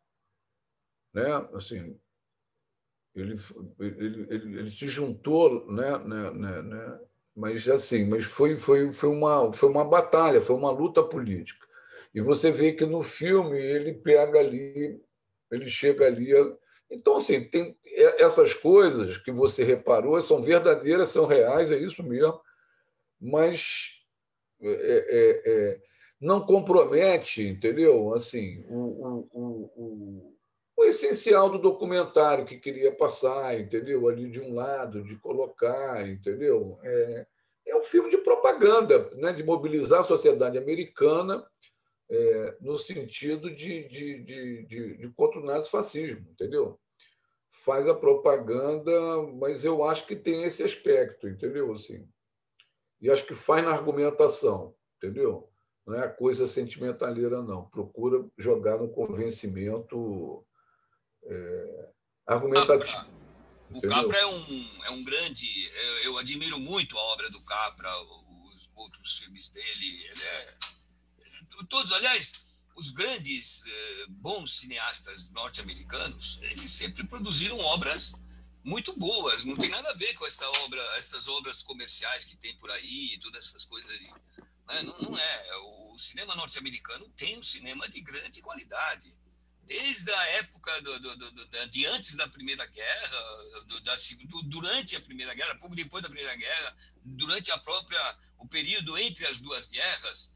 né? Assim, ele, ele, ele, ele se juntou, né? né, né, né? Mas assim, mas foi, foi, foi, uma, foi uma batalha, foi uma luta política. E você vê que no filme ele pega ali, ele chega ali. Então, assim, tem essas coisas que você reparou, são verdadeiras, são reais, é isso mesmo, mas é, é, é, não compromete, entendeu? Assim, o, o, o, o essencial do documentário que queria passar, entendeu? Ali de um lado, de colocar, entendeu? É, é um filme de propaganda, né? De mobilizar a sociedade americana é, no sentido de, de, de, de, de contra o nazifascismo, entendeu? Faz a propaganda, mas eu acho que tem esse aspecto, entendeu? Assim, e acho que faz na argumentação, entendeu? Não é a coisa sentimentaleira, não. Procura jogar no convencimento é, argumentativo. O Capra é um, é um grande... Eu admiro muito a obra do Capra, os outros filmes dele. Ele é, todos, aliás, os grandes bons cineastas norte-americanos, eles sempre produziram obras muito boas, não tem nada a ver com essa obra, essas obras comerciais que tem por aí, todas essas coisas aí, né? não, não é. O cinema norte-americano tem um cinema de grande qualidade, desde a época do, do, do, do, de antes da Primeira Guerra, do, da, do, durante a Primeira Guerra, pouco depois da Primeira Guerra, durante a própria, o período entre as duas guerras.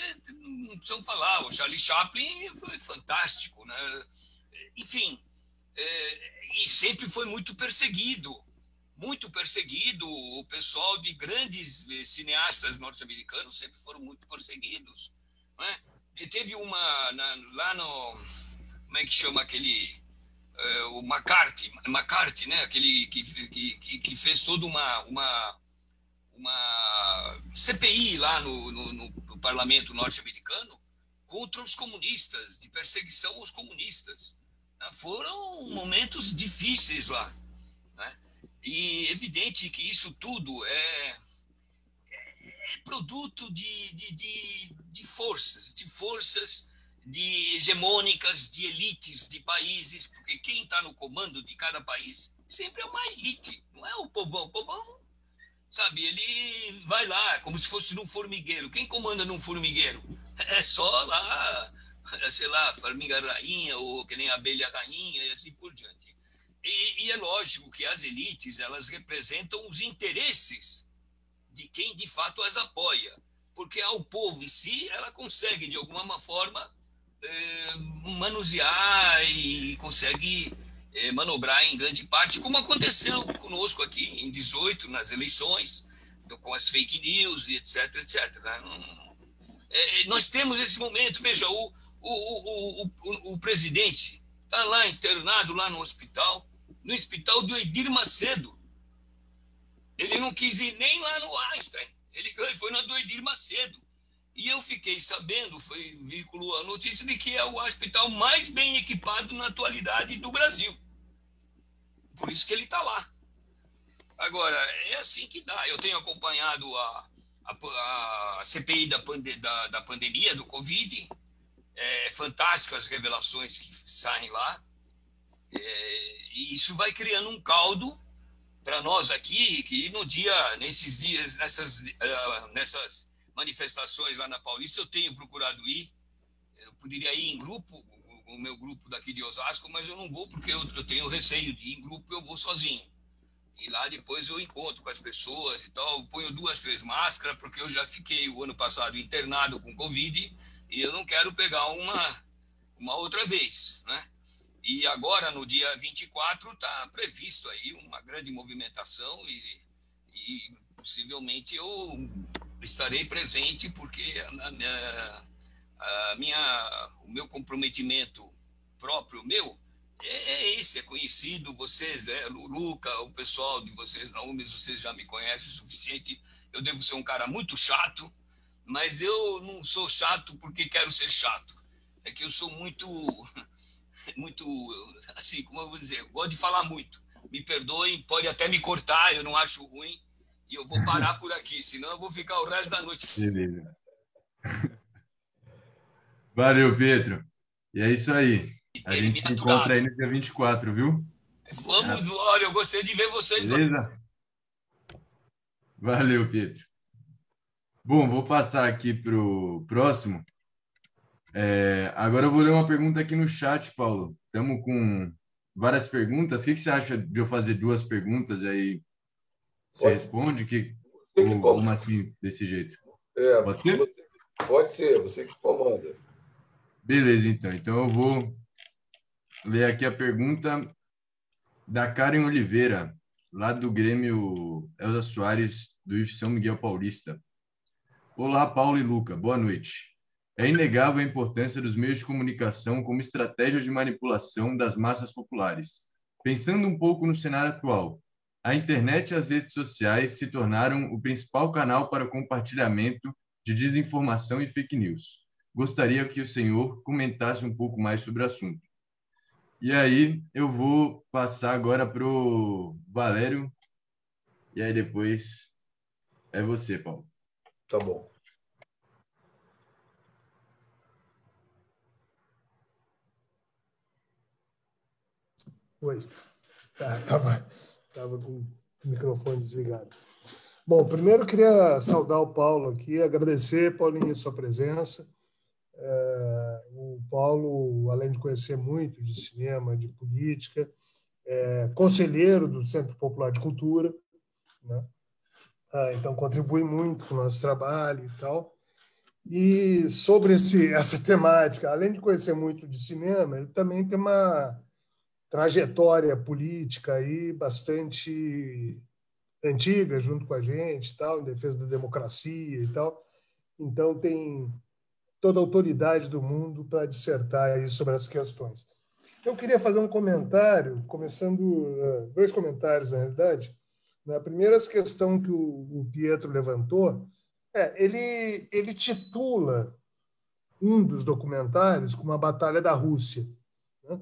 Não precisamos falar, o Charlie Chaplin foi fantástico, né? Enfim, é, e sempre foi muito perseguido, muito perseguido. O pessoal de grandes cineastas norte-americanos sempre foram muito perseguidos, né? E teve uma, na, lá no, como é que chama aquele, uh, o McCarthy, McCarthy, né? Aquele que, que, que fez toda uma, uma, uma C P I lá no, no, no parlamento norte-americano contra os comunistas, de perseguição aos comunistas. Foram momentos difíceis lá, né? E evidente que isso tudo é, é produto de, de, de, de forças, de forças de hegemônicas, de elites de países, porque quem está no comando de cada país sempre é uma elite, não é o povão. O povão, sabe, ele vai lá como se fosse num formigueiro. Quem comanda num formigueiro? É só lá, sei lá, formiga rainha ou que nem abelha rainha e assim por diante. E, e é lógico que as elites, elas representam os interesses de quem de fato as apoia, porque ao povo em si ela consegue de alguma forma eh, manusear e consegue eh, manobrar em grande parte, como aconteceu conosco aqui em dezoito nas eleições, com as fake news e etc, etc. É, nós temos esse momento, veja, o, o, o, o, o presidente está lá internado lá no hospital, no hospital do Edir Macedo. Ele não quis ir nem lá no Einstein, ele foi na do Edir Macedo. E eu fiquei sabendo, foi veiculou a notícia de que é o hospital mais bem equipado na atualidade do Brasil. Por isso que ele está lá. Agora, é assim que dá. Eu tenho acompanhado a, a, a C P I da, pande, da, da pandemia, do Covid. É fantástico as revelações que saem lá. É, e isso vai criando um caldo para nós aqui, que no dia, nesses dias, nessas, uh, nessas manifestações lá na Paulista, eu tenho procurado ir. Eu poderia ir em grupo, o, o meu grupo daqui de Osasco, mas eu não vou porque eu, eu tenho receio de ir em grupo, eu vou sozinho. E lá depois eu encontro com as pessoas e tal, eu ponho duas, três máscaras, porque eu já fiquei o ano passado internado com Covid e eu não quero pegar uma, uma outra vez, né? E agora, no dia vinte e quatro, está previsto aí uma grande movimentação e, e possivelmente eu estarei presente, porque a minha, a minha, o meu comprometimento próprio, meu, é esse, é conhecido. Vocês, é, o Luca, o pessoal de vocês na U M E S, vocês já me conhecem o suficiente. Eu devo ser um cara muito chato, mas eu não sou chato porque quero ser chato. É que eu sou muito... muito, assim, como eu vou dizer, eu gosto de falar muito. Me perdoem, pode até me cortar, eu não acho ruim, e eu vou parar por aqui, senão eu vou ficar o resto da noite. Beleza. Valeu, Pedro. E é isso aí. A gente se encontra aí no dia vinte e quatro, viu? Vamos, olha, eu gostei de ver vocês. Beleza? Lá. Valeu, Pedro. Bom, vou passar aqui para o próximo. É, agora eu vou ler uma pergunta aqui no chat, Paulo. Estamos com várias perguntas. O que, que você acha de eu fazer duas perguntas aí? Você pode. Responde? Que, ou, como assim, desse jeito? É, pode ser? Você, pode ser, você que comanda. Beleza, então. Então eu vou ler aqui a pergunta da Karen Oliveira, lá do Grêmio Elza Soares, do I F São Miguel Paulista. Olá, Paulo e Luca. Boa noite. É inegável a importância dos meios de comunicação como estratégia de manipulação das massas populares. Pensando um pouco no cenário atual, a internet e as redes sociais se tornaram o principal canal para o compartilhamento de desinformação e fake news. Gostaria que o senhor comentasse um pouco mais sobre o assunto. E aí, eu vou passar agora para o Valério, e aí depois é você, Paulo. Tá bom. Oi. Ah, tava, tava com o microfone desligado. Bom, primeiro eu queria saudar o Paulo aqui, agradecer, Paulinho, a sua presença. É, o Paulo, além de conhecer muito de cinema, de política, é conselheiro do Centro Popular de Cultura, né? Ah, então contribui muito com o nosso trabalho e tal. E sobre esse, essa temática, além de conhecer muito de cinema, ele também tem uma... trajetória política aí bastante antiga junto com a gente, tal, em defesa da democracia e tal. Então tem toda a autoridade do mundo para dissertar aí sobre as questões. Eu queria fazer um comentário, começando dois comentários na realidade. A primeira questão que o Pietro levantou, é, ele ele titula um dos documentários como a Batalha da Rússia, né?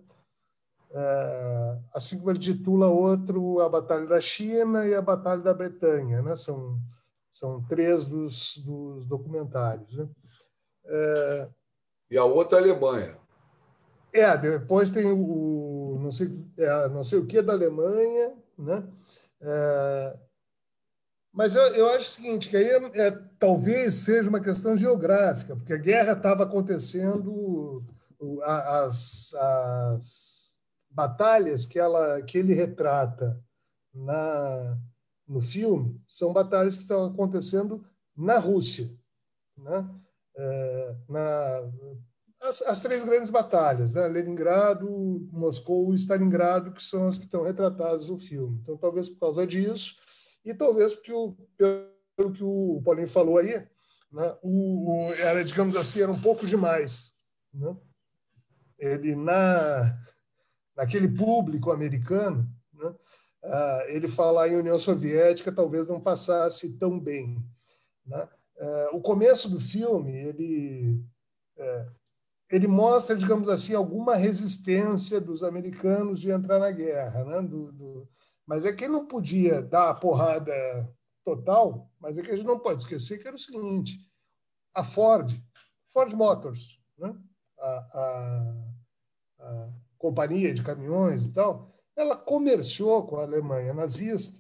É, assim como ele titula outro a Batalha da China e a Batalha da Bretanha, né? São são três dos, dos documentários, né? É, e a outra a Alemanha. É, depois tem o não sei, é, não sei o que da Alemanha, né? É, mas eu, eu acho o seguinte, que aí é, é, talvez seja uma questão geográfica, porque a guerra estava acontecendo, as, as batalhas que, ela, que ele retrata na, no filme são batalhas que estão acontecendo na Rússia, né? É, na, as, as três grandes batalhas, né? Leningrado, Moscou e Stalingrado, que são as que estão retratadas no filme. Então, talvez por causa disso, e talvez porque o, pelo que o Paulinho falou aí, né? o, o, era, digamos assim, era um pouco demais, né? Ele, na, naquele público americano, né? ah, ele falar em União Soviética talvez não passasse tão bem, né? Ah, o começo do filme, ele... É, ele mostra, digamos assim, alguma resistência dos americanos de entrar na guerra, né? do, do... Mas é que ele não podia dar a porrada total, mas é que a gente não pode esquecer que era o seguinte, a Ford, Ford Motors, né? a, a, a companhia de caminhões e tal, ela comerciou com a Alemanha nazista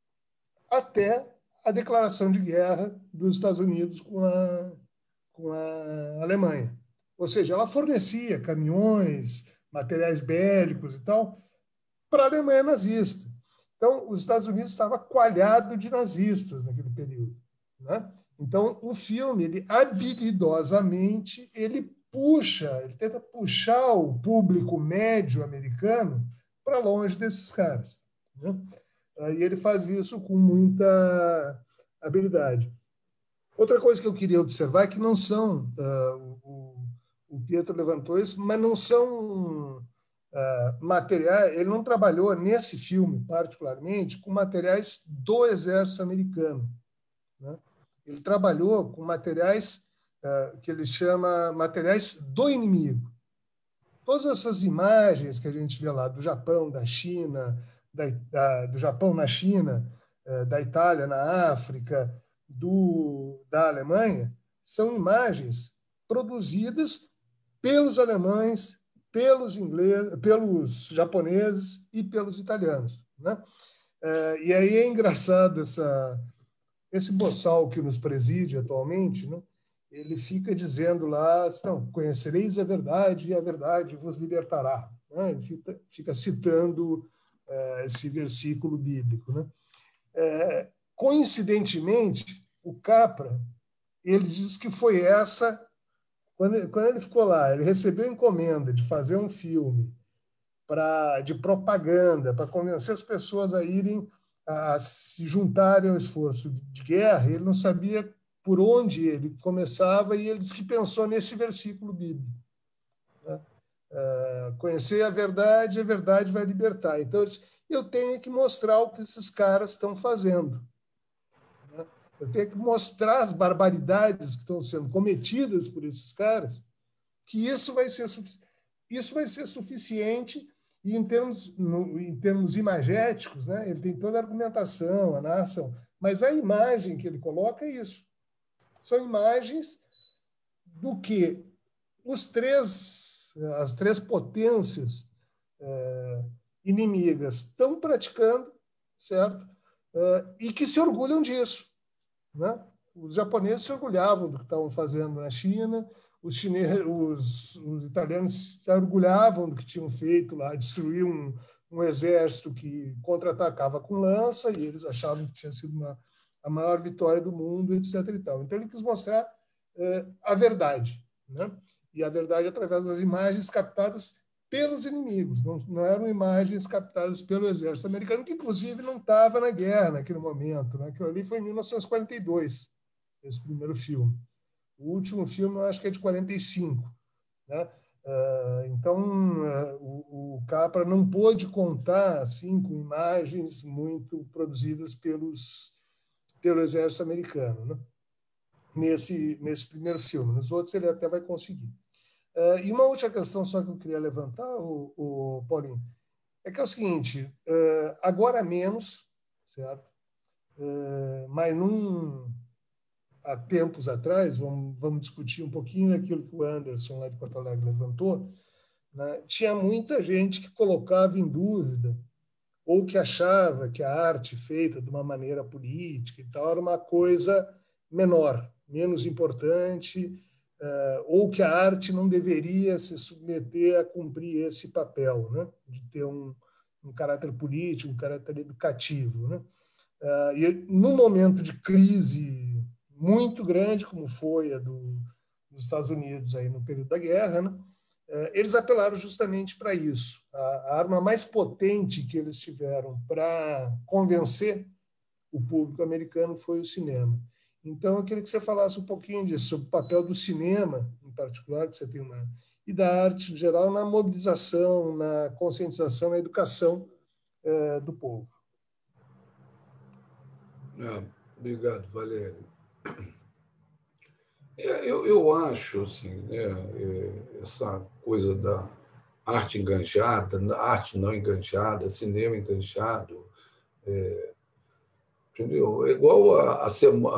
até a declaração de guerra dos Estados Unidos com a, com a Alemanha. Ou seja, ela fornecia caminhões, materiais bélicos e tal para a Alemanha nazista. Então, os Estados Unidos estava coalhado de nazistas naquele período, né? Então, o filme, ele habilidosamente, ele puxa, ele tenta puxar o público médio americano para longe desses caras, né? E ele faz isso com muita habilidade. Outra coisa que eu queria observar é que não são, uh, o, o Pietro levantou isso, mas não são uh, materiais, ele não trabalhou nesse filme, particularmente, com materiais do exército americano, né? Ele trabalhou com materiais uh, que ele chama materiais do inimigo. Todas essas imagens que a gente vê lá do Japão, da China, da, da, do Japão na China, uh, da Itália na África, do, da Alemanha, são imagens produzidas pelos alemães, pelos ingleses, pelos japoneses e pelos italianos, né? É, e aí é engraçado essa, esse boçal que nos preside atualmente, né? Ele fica dizendo lá, não, conhecereis a verdade e a verdade vos libertará, né? Ele fica, fica citando é, esse versículo bíblico, né? É, coincidentemente, o Capra, ele diz que foi essa, quando ele, quando ele ficou lá, ele recebeu encomenda de fazer um filme pra, de propaganda, para convencer as pessoas a irem, a se juntarem ao esforço de guerra, ele não sabia por onde ele começava e ele disse que pensou nesse versículo bíblico, né? É, conhecer a verdade, a verdade vai libertar. Então, ele disse, eu tenho que mostrar o que esses caras estão fazendo. Eu tenho que mostrar as barbaridades que estão sendo cometidas por esses caras, que isso vai ser, isso vai ser suficiente, e em termos, no, em termos imagéticos, né, ele tem toda a argumentação, a narração, mas a imagem que ele coloca é isso. São imagens do que os três, as três potências é, inimigas estão praticando, certo? É, e que se orgulham disso, né? Os japoneses se orgulhavam do que estavam fazendo na China, os, chineses, os, os italianos se orgulhavam do que tinham feito lá, destruir um, um exército que contra-atacava com lança, e eles achavam que tinha sido uma, a maior vitória do mundo, etc e tal. Então, ele quis mostrar eh, a verdade, né? E a verdade através das imagens captadas pelos inimigos, não, não eram imagens captadas pelo exército americano, que inclusive não estava na guerra naquele momento, né? Aquilo ali foi em mil novecentos e quarenta e dois, esse primeiro filme. O último filme, eu acho que é de quarenta e cinco, né? Então, o Capra não pôde contar assim com imagens muito produzidas pelos, pelo exército americano, né? nesse, nesse primeiro filme. Nos outros, ele até vai conseguir. E uma última questão só que eu queria levantar, o, o Paulinho, é que é o seguinte, agora menos, certo? Mas num... há tempos atrás, vamos, vamos discutir um pouquinho daquilo que o Anderson, lá de Porto Alegre, levantou, né? Tinha muita gente que colocava em dúvida ou que achava que a arte feita de uma maneira política e tal era uma coisa menor, menos importante, uh, ou que a arte não deveria se submeter a cumprir esse papel, né? De ter um, um caráter político, um caráter educativo, né? Uh, e num momento de crise muito grande, como foi a do, dos Estados Unidos aí no período da guerra, né? Eles apelaram justamente para isso. A arma mais potente que eles tiveram para convencer o público americano foi o cinema. Então, eu queria que você falasse um pouquinho disso, sobre o papel do cinema, em particular, que você tem uma, e da arte em geral, na mobilização, na conscientização, na educação é, do povo. É, obrigado, Valério. Eu, eu acho, assim, né, essa coisa da arte enganjada, arte não enganjada, cinema enganjado, é, entendeu? É igual a, a,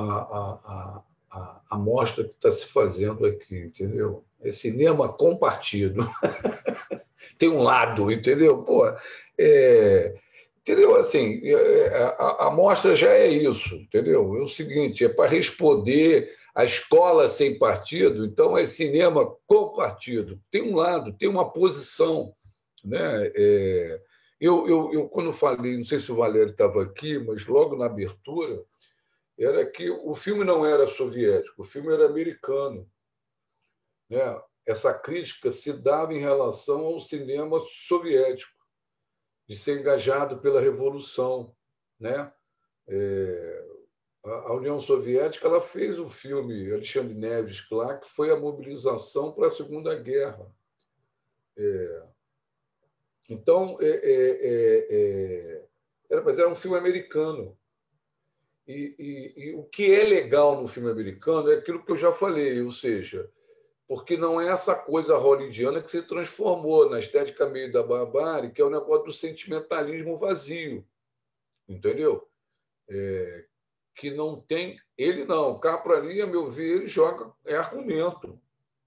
a, a, a mostra que está se fazendo aqui, entendeu? É cinema com partido. Tem um lado, entendeu? Pô, é, entendeu? Assim, a, a mostra já é isso, entendeu? É o seguinte, é para responder a escola sem partido, então é cinema com partido. Tem um lado, tem uma posição, né? É, eu, eu, eu, quando falei, não sei se o Valério estava aqui, mas logo na abertura, era que o filme não era soviético, o filme era americano, né? Essa crítica se dava em relação ao cinema soviético, de ser engajado pela Revolução, né? É, a União Soviética ela fez um filme, Alexandre Neves, lá, que foi a mobilização para a Segunda Guerra. É, então, é, é, é, era, mas era um filme americano. E, e, e o que é legal no filme americano é aquilo que eu já falei, ou seja, porque não é essa coisa hollywoodiana que se transformou na estética meio da barbárie, que é o negócio do sentimentalismo vazio, entendeu? É, que não tem... Ele não, Capra ali, a meu ver, ele joga, é argumento.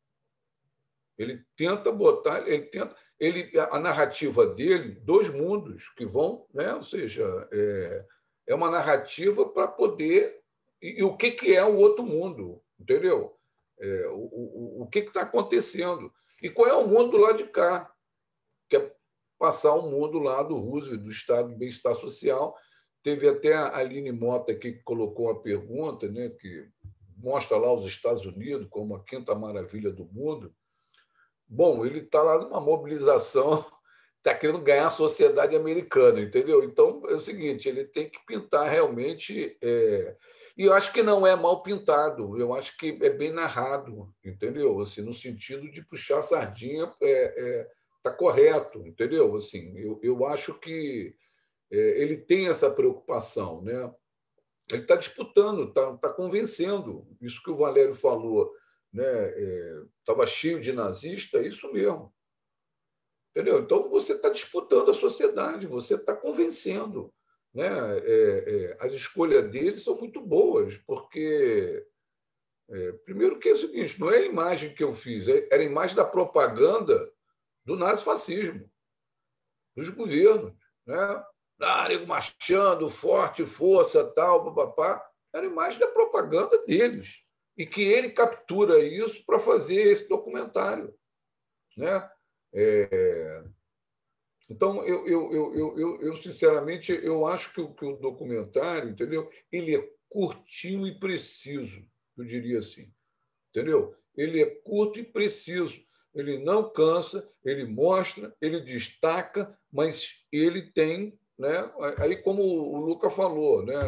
Ele tenta botar, ele tenta... Ele, a narrativa dele, dois mundos que vão, né? Ou seja, é, é uma narrativa para poder... E, e o que, que é o outro mundo, entendeu? É, o o, o que está acontecendo? E qual é o mundo do lado de cá? Que é passar o mundo lá do Roosevelt, do Estado de Bem-Estar Social. Teve até a Aline Mota aqui que colocou uma pergunta, né, que mostra lá os Estados Unidos como a quinta maravilha do mundo. Bom, ele está lá numa mobilização, está querendo ganhar a sociedade americana, entendeu? Então, é o seguinte, ele tem que pintar realmente... É... E eu acho que não é mal pintado, eu acho que é bem narrado, entendeu? Assim, no sentido de puxar a sardinha, está é, é, correto, entendeu? Assim, eu, eu acho que ele tem essa preocupação, né? Ele está disputando, está tá convencendo. Isso que o Valério falou, né? Estava é, cheio de nazista, é isso mesmo. Entendeu? Então, você está disputando a sociedade, você está convencendo. Né? É, é, as escolhas deles são muito boas, porque, é, primeiro que é o seguinte, não é a imagem que eu fiz, era a imagem da propaganda do nazifascismo, dos governos, né? Ah, nego marchando, forte, força, tal, papapá. Era a imagem da propaganda deles. E que ele captura isso para fazer esse documentário. Né? É... Então, eu, eu, eu, eu, eu, sinceramente, eu acho que o, que o documentário, entendeu? Ele é curtinho e preciso, eu diria assim. Entendeu? Ele é curto e preciso. ele não cansa, ele mostra, ele destaca, mas ele tem, né? Aí, como o Luca falou, né?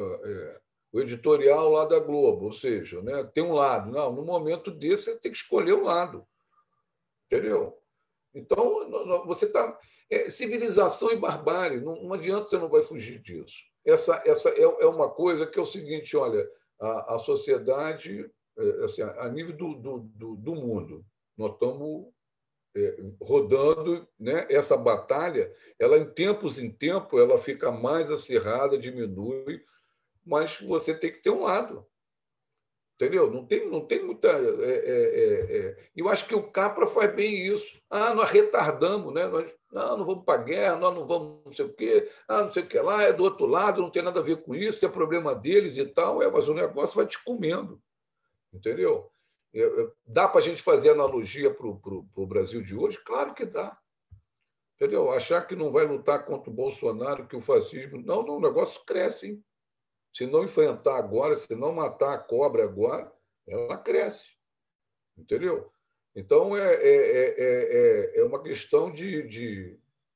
O editorial lá da Globo, ou seja, né? Tem um lado. Não, no momento desse, você tem que escolher o lado. Entendeu? Então, você está... É, civilização e barbárie, não, não adianta, você não vai fugir disso. Essa, essa é, é uma coisa que é o seguinte, olha, a, a sociedade, é, assim, a nível do, do, do, do mundo, nós estamos é, rodando, né? Essa batalha, ela em tempos em tempo, ela fica mais acirrada, diminui, mas você tem que ter um lado. Entendeu? Não tem, não tem muita... É, é, é, eu acho que o Capra faz bem isso. Ah, nós retardamos, né? Nós, não, não vamos para a guerra, nós não vamos não sei o quê, ah, não sei o que lá, é do outro lado, não tem nada a ver com isso, é problema deles e tal, é, mas o negócio vai te comendo. Entendeu? É, é, dá para a gente fazer analogia para o Brasil de hoje? Claro que dá. Entendeu? Achar que não vai lutar contra o Bolsonaro, que o fascismo... Não, não, o negócio cresce, hein? Se não enfrentar agora, se não matar a cobra agora, ela cresce. Entendeu? Então, é, é, é, é uma questão de, de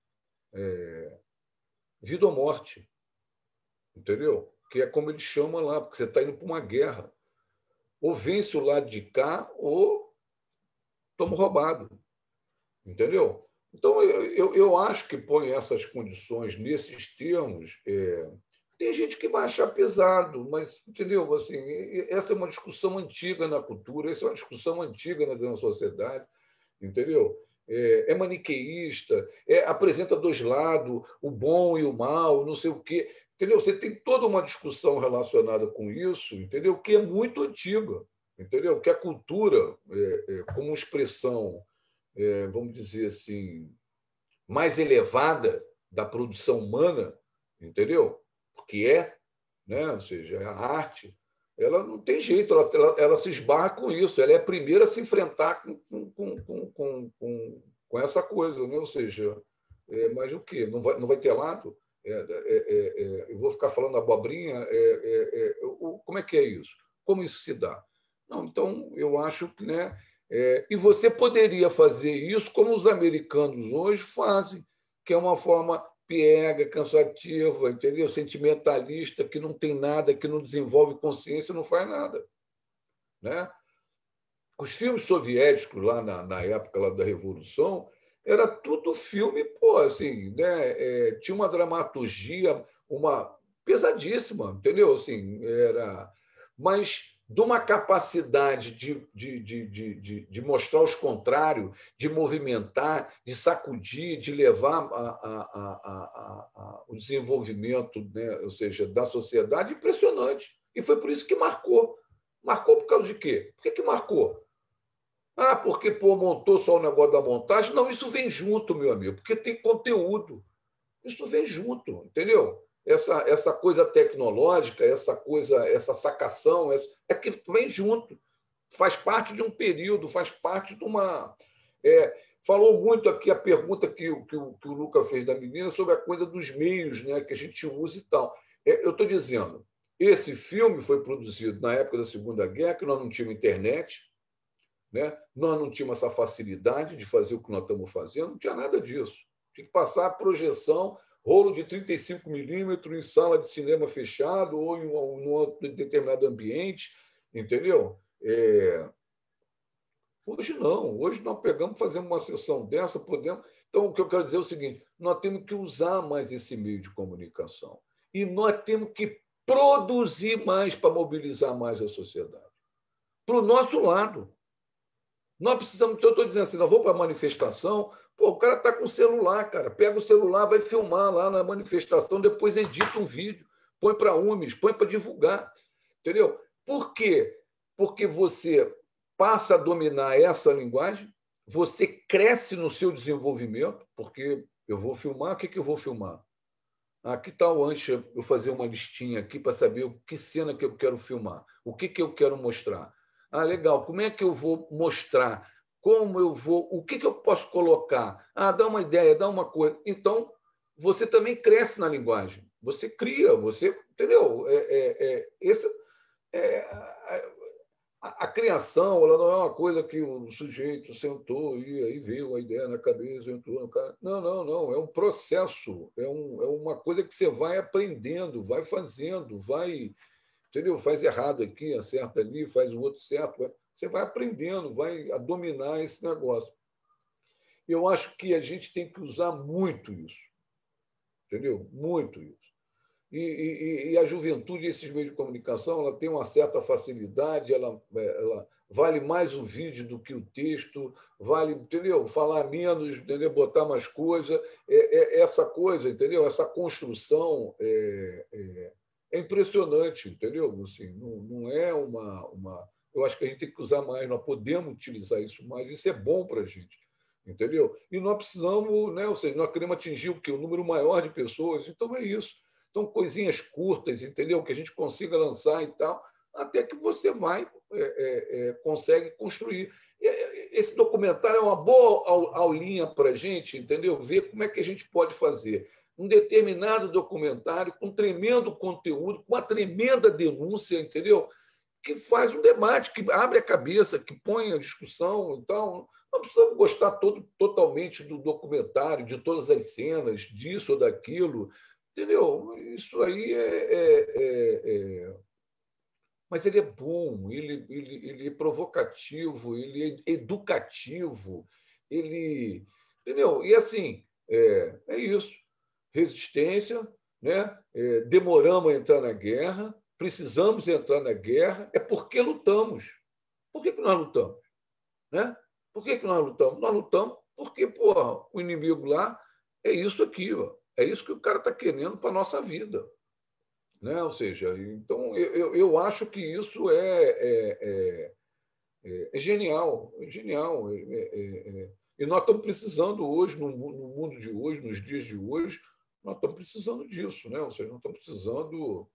é, vida ou morte. Entendeu? Que é como eles chamam lá, porque você está indo para uma guerra. Ou vence o lado de cá, ou toma roubado. Entendeu? Então, eu, eu acho que põe essas condições nesses termos... É, tem gente que vai achar pesado, mas, entendeu? Assim, essa é uma discussão antiga na cultura, essa é uma discussão antiga na sociedade, entendeu? É, é maniqueísta, é, apresenta dois lados, o bom e o mal, não sei o quê. Entendeu? Você tem toda uma discussão relacionada com isso, entendeu? Que é muito antiga, entendeu? Que a cultura, é, é, como expressão, é, vamos dizer assim, mais elevada da produção humana, entendeu? Que é, né? Ou seja, a arte, ela não tem jeito, ela, ela, ela se esbarra com isso, ela é a primeira a se enfrentar com, com, com, com, com, com essa coisa, né? Ou seja, é, mas o quê? Não vai, não vai ter lado? É, é, é, eu vou ficar falando abobrinha? É, é, é, o, como é que é isso? Como isso se dá? Não, então, eu acho que... Né, é, e você poderia fazer isso como os americanos hoje fazem, que é uma forma... piega, cansativa, entendeu? Sentimentalista, que não tem nada, que não desenvolve consciência, não faz nada. Né? Os filmes soviéticos, lá na, na época lá da Revolução, era tudo filme, pô, assim, né? É, tinha uma dramaturgia, uma pesadíssima, entendeu? Assim, era... Mas de uma capacidade de, de, de, de, de, de mostrar os contrários, de movimentar, de sacudir, de levar a, a, a, a, a, o desenvolvimento, né? Ou seja, da sociedade, impressionante. E foi por isso que marcou. Marcou por causa de quê? Por que, que marcou? Ah, porque pô, montou só o negócio da montagem? Não, isso vem junto, meu amigo, porque tem conteúdo. Isso vem junto, entendeu? Essa, essa coisa tecnológica, essa coisa, essa sacação, é que vem junto, faz parte de um período, faz parte de uma... É, falou muito aqui a pergunta que, que, o, que o Luca fez da menina sobre a coisa dos meios, né, que a gente usa e tal. É, eu estou dizendo, esse filme foi produzido na época da Segunda Guerra, que nós não tínhamos internet, né? Nós não tínhamos essa facilidade de fazer o que nós estamos fazendo, não tinha nada disso. Tinha que passar a projeção... rolo de trinta e cinco milímetros em sala de cinema fechado ou em um, um determinado ambiente, entendeu? É... Hoje não. Hoje nós pegamos, fazemos uma sessão dessa, podemos... Então, o que eu quero dizer é o seguinte, nós temos que usar mais esse meio de comunicação e nós temos que produzir mais para mobilizar mais a sociedade. Para o nosso lado. Nós precisamos... Eu estou dizendo assim, nós vamos para a manifestação... Pô, o cara está com o celular, cara. Pega o celular, vai filmar lá na manifestação, depois edita um vídeo, põe para U M S, põe para divulgar. Entendeu? Por quê? Porque você passa a dominar essa linguagem, você cresce no seu desenvolvimento, porque eu vou filmar, o que, que eu vou filmar? Ah, que tal antes eu fazer uma listinha aqui para saber que cena que eu quero filmar? O que, que eu quero mostrar? Ah, legal. Como é que eu vou mostrar? Como eu vou, o que, que eu posso colocar? Ah, dá uma ideia, dá uma coisa. Então, você também cresce na linguagem. Você cria, você. Entendeu? É, é, é, esse, é, a, a criação, ela não é uma coisa que o sujeito sentou e aí veio a ideia na cabeça, entrou no cara. Não, não, não. É um processo, é, um, é uma coisa que você vai aprendendo, vai fazendo, vai, entendeu? Faz errado aqui, acerta ali, faz o outro certo. Você vai aprendendo, vai a dominar esse negócio. Eu acho que a gente tem que usar muito isso, entendeu? Muito isso. E, e, e a juventude, esses meios de comunicação, ela tem uma certa facilidade, ela, ela vale mais o vídeo do que o texto, vale, entendeu? Falar menos, entendeu? Botar mais coisa. É, é, essa coisa, entendeu? Essa construção é, é, é impressionante, entendeu? Assim, não, não é uma, uma... Eu acho que a gente tem que usar mais, nós podemos utilizar isso mais, isso é bom para a gente, entendeu? E nós precisamos, né? Ou seja, nós queremos atingir o quê? Um número maior de pessoas, então é isso. Então, coisinhas curtas, entendeu? Que a gente consiga lançar e tal, até que você vai, é, é, é, consegue construir. Esse documentário é uma boa aulinha para a gente, entendeu? Ver como é que a gente pode fazer um determinado documentário com tremendo conteúdo, com uma tremenda denúncia, entendeu? Que faz um debate, que abre a cabeça, que põe a discussão e tal. Não precisamos gostar todo, totalmente do documentário, de todas as cenas, disso ou daquilo, entendeu? Isso aí é, é, é, é... Mas ele é bom, ele, ele, ele é provocativo, ele é educativo, ele... Entendeu? E assim, é, é isso. Resistência, né? É, demoramos a entrar na guerra, precisamos entrar na guerra, é porque lutamos. Por que, que nós lutamos? Né? Por que, que nós lutamos? Nós lutamos porque, porra, o inimigo lá é isso aqui, ó. É isso que o cara está querendo para a nossa vida. Né? Ou seja, então eu, eu acho que isso é, é, é, é genial, é genial. É, é, é. E nós estamos precisando hoje, no, no mundo de hoje, nos dias de hoje, nós estamos precisando disso. Né? Ou seja, nós estamos precisando,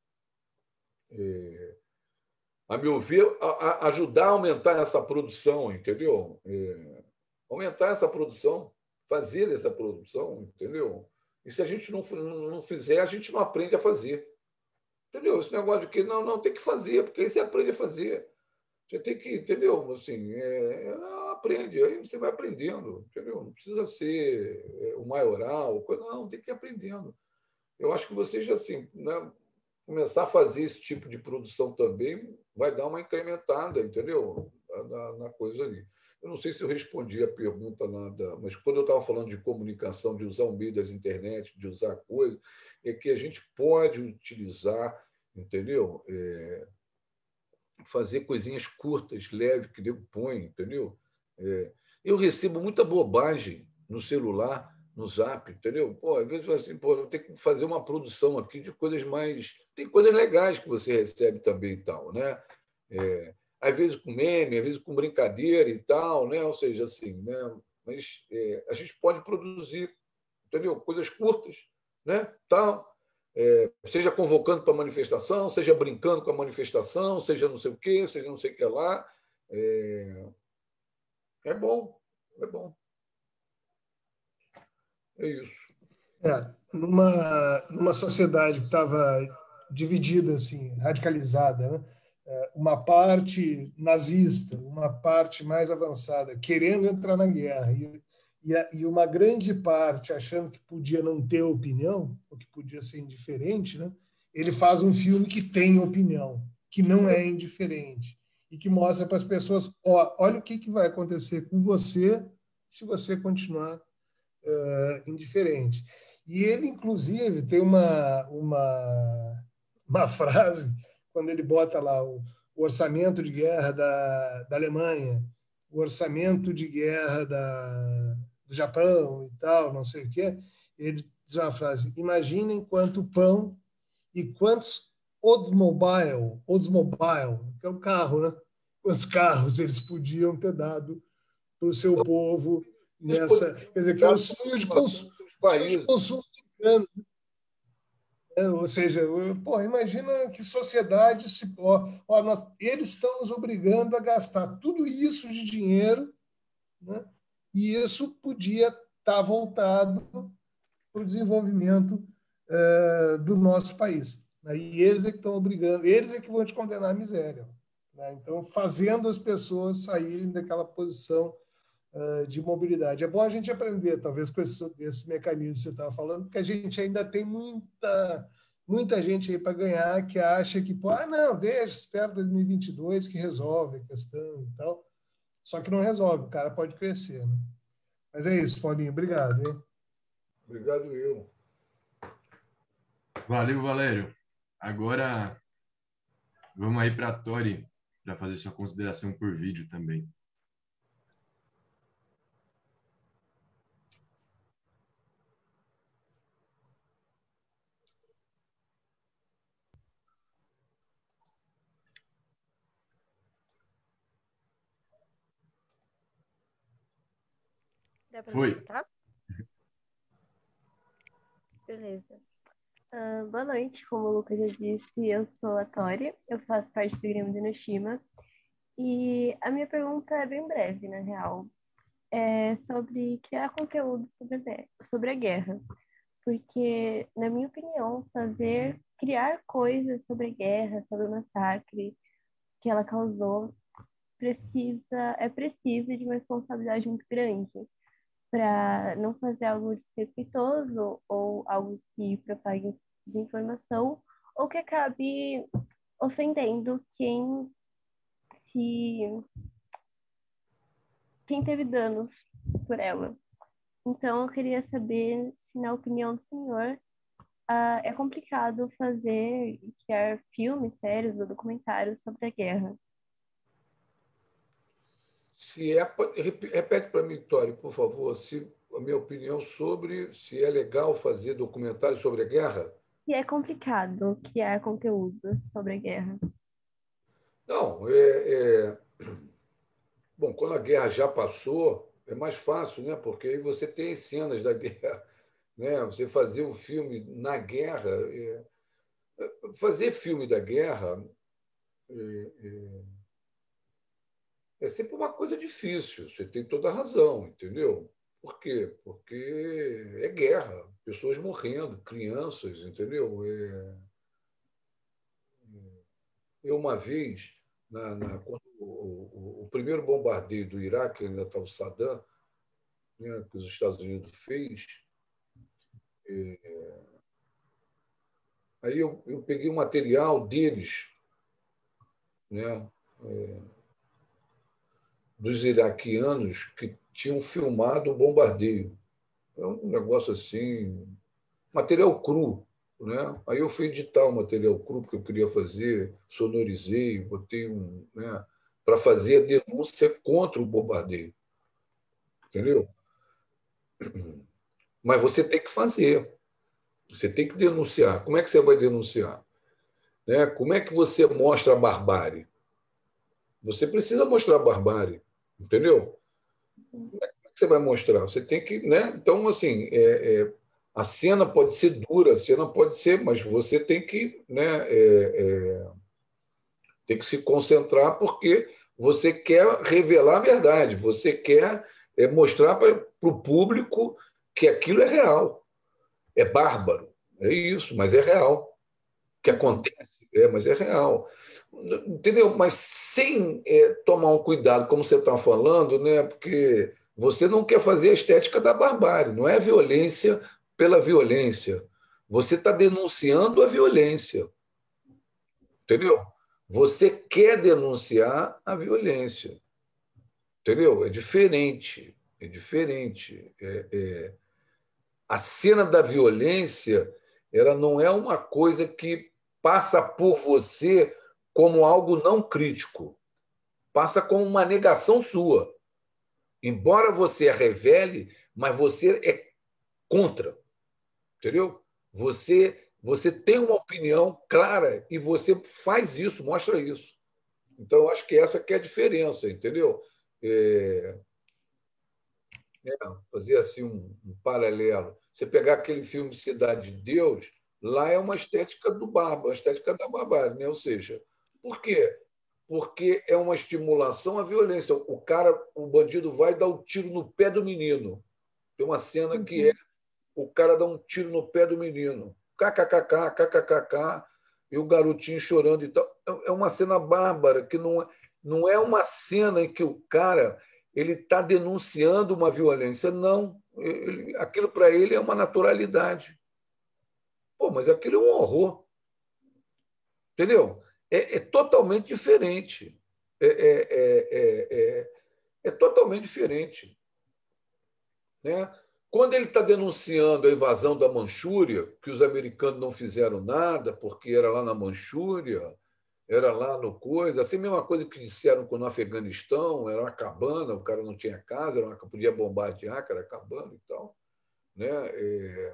é, a meu ver, a, a ajudar a aumentar essa produção, entendeu? É, aumentar essa produção, fazer essa produção, entendeu? E se a gente não, não fizer, a gente não aprende a fazer. Entendeu? Esse negócio de que não, não, tem que fazer, porque aí você aprende a fazer. Você tem que, entendeu? Assim, é, aprende, aí você vai aprendendo, entendeu? Não precisa ser é, o maioral, não, tem que ir aprendendo. Eu acho que você já, assim, né, começar a fazer esse tipo de produção também vai dar uma incrementada, entendeu? Na, na coisa ali. Eu não sei se eu respondi a pergunta nada, mas quando eu estava falando de comunicação, de usar o meio das internet, de usar coisa, é que a gente pode utilizar, entendeu? É, fazer coisinhas curtas, leves, que nego põe, entendeu? É, eu recebo muita bobagem no celular, no Zap, entendeu? Pô, às vezes assim, pô, eu tenho que fazer uma produção aqui de coisas mais... Tem coisas legais que você recebe também e tal, né? É, às vezes com meme, às vezes com brincadeira e tal, né? Ou seja, assim, né? Mas é, a gente pode produzir, entendeu? Coisas curtas, né? Tal, é, seja convocando para manifestação, seja brincando com a manifestação, seja não sei o quê, seja não sei o que lá. É, é bom, é bom. É isso. É, numa, numa sociedade que estava dividida, assim, radicalizada, né? Uma parte nazista, uma parte mais avançada, querendo entrar na guerra, e, e, e uma grande parte achando que podia não ter opinião, ou que podia ser indiferente, né? Ele faz um filme que tem opinião, que não é indiferente, e que mostra para as pessoas, ó, olha o que, que vai acontecer com você se você continuar uh, indiferente. E ele, inclusive, tem uma, uma, uma frase, quando ele bota lá o, o orçamento de guerra da, da Alemanha, o orçamento de guerra da, do Japão e tal, não sei o quê, ele diz uma frase: imaginem quanto pão e quantos Oldsmobile, Oldsmobile, que é o carro, né? Quantos carros eles podiam ter dado para o seu povo nessa... Quer dizer, que é o sonho de consumo, sonho de consumo americano. Ou seja, pô, imagina que sociedade se... Ó, ó, nós, eles estão nos obrigando a gastar tudo isso de dinheiro, né? E isso podia estar voltado para o desenvolvimento é, do nosso país. E eles é que estão obrigando, eles é que vão te condenar à miséria. né? Então, fazendo as pessoas saírem daquela posição uh, de mobilidade. É bom a gente aprender, talvez, com esse, esse mecanismo que você estava falando, porque a gente ainda tem muita, muita gente aí para ganhar que acha que, pô, ah, não, deixa, espera dois mil e vinte e dois que resolve a questão e tal. Só que não resolve, o cara pode crescer, né? Mas é isso, Paulinho. Obrigado, hein? Obrigado, eu. Valeu, Valério. Agora, vamos aí para a Tori para fazer sua consideração por vídeo também. Dá pra Foi. me escutar? Beleza. Uh, boa noite, como o Lucas já disse, eu sou a Tori, eu faço parte do Grêmio de Enoshima. E a minha pergunta é bem breve, na real. É sobre criar conteúdo sobre a, sobre a guerra. Porque, na minha opinião, fazer, criar coisas sobre a guerra, sobre o massacre que ela causou, precisa, é preciso de uma responsabilidade muito grande para não fazer algo desrespeitoso ou algo que propague desinformação ou que acabe ofendendo quem se quem teve danos por ela. Então, eu queria saber se, na opinião do senhor, uh, é complicado fazer e criar filmes, séries ou documentários sobre a guerra. Se é, repete para mim, Tori, por favor, se a minha opinião sobre se é legal fazer documentário sobre a guerra. Se é complicado criar conteúdo sobre a guerra. Não, é, é... Bom, quando a guerra já passou, é mais fácil, né? Porque aí você tem as cenas da guerra, né? Você fazer um filme na guerra, é... fazer filme da guerra é, é... é sempre uma coisa difícil. Você tem toda a razão, entendeu? Por quê? Porque é guerra, pessoas morrendo, crianças, entendeu? É... Eu, uma vez, na, na, quando o, o, o primeiro bombardeio do Iraque, ainda estava o Saddam, né, que os Estados Unidos fez, é... aí eu, eu peguei o material deles, né, é... dos iraquianos que tinham filmado o bombardeio. É um negócio assim, material cru, né? Aí eu fui editar o material cru porque eu queria fazer, sonorizei, botei um, né, para fazer a denúncia contra o bombardeio, entendeu? Mas você tem que fazer, você tem que denunciar. Como é que você vai denunciar? Né? Como é que você mostra a barbárie? Você precisa mostrar a barbárie, entendeu? Como é que você vai mostrar? Você tem que, né? Então, assim, é, é, a cena pode ser dura, a cena pode ser, mas você tem que, né, é, é, tem que se concentrar porque você quer revelar a verdade, você quer é, mostrar para o público que aquilo é real, é bárbaro, é isso, mas é real, que acontece, é, mas é real, entendeu? Mas sem é, tomar um cuidado, como você está falando, né? Porque você não quer fazer a estética da barbárie, não é a violência pela violência. Você está denunciando a violência. Entendeu? Você quer denunciar a violência. Entendeu? É diferente. É diferente. É, é... A cena da violência, ela não é uma coisa que passa por você como algo não crítico. Passa como uma negação sua. Embora você a revele, mas você é contra. Entendeu? Você, você tem uma opinião clara e você faz isso, mostra isso. Então, eu acho que essa que é a diferença, entendeu? É, é, fazer assim um, um paralelo. Você pegar aquele filme Cidade de Deus, lá é uma estética do bárbaro, uma estética da barbárie, né? Ou seja, por quê? Porque é uma estimulação à violência. O cara, o bandido vai dar um tiro no pé do menino. Tem uma cena que é o cara dá um tiro no pé do menino. Kkkk, kkkk. e o garotinho chorando e tal. É uma cena bárbara, que não, não é uma cena em que o cara ele está denunciando uma violência, não. Ele, aquilo para ele é uma naturalidade. Pô, mas aquilo é um horror. Entendeu? É, é totalmente diferente. É, é, é, é, é totalmente diferente. Né? Quando ele está denunciando a invasão da Manchúria, que os americanos não fizeram nada, porque era lá na Manchúria, era lá no coisa, assim, mesma coisa que disseram no Afeganistão, era uma cabana, o cara não tinha casa, era uma, podia bombardear, que era cabana e tal. Né? É...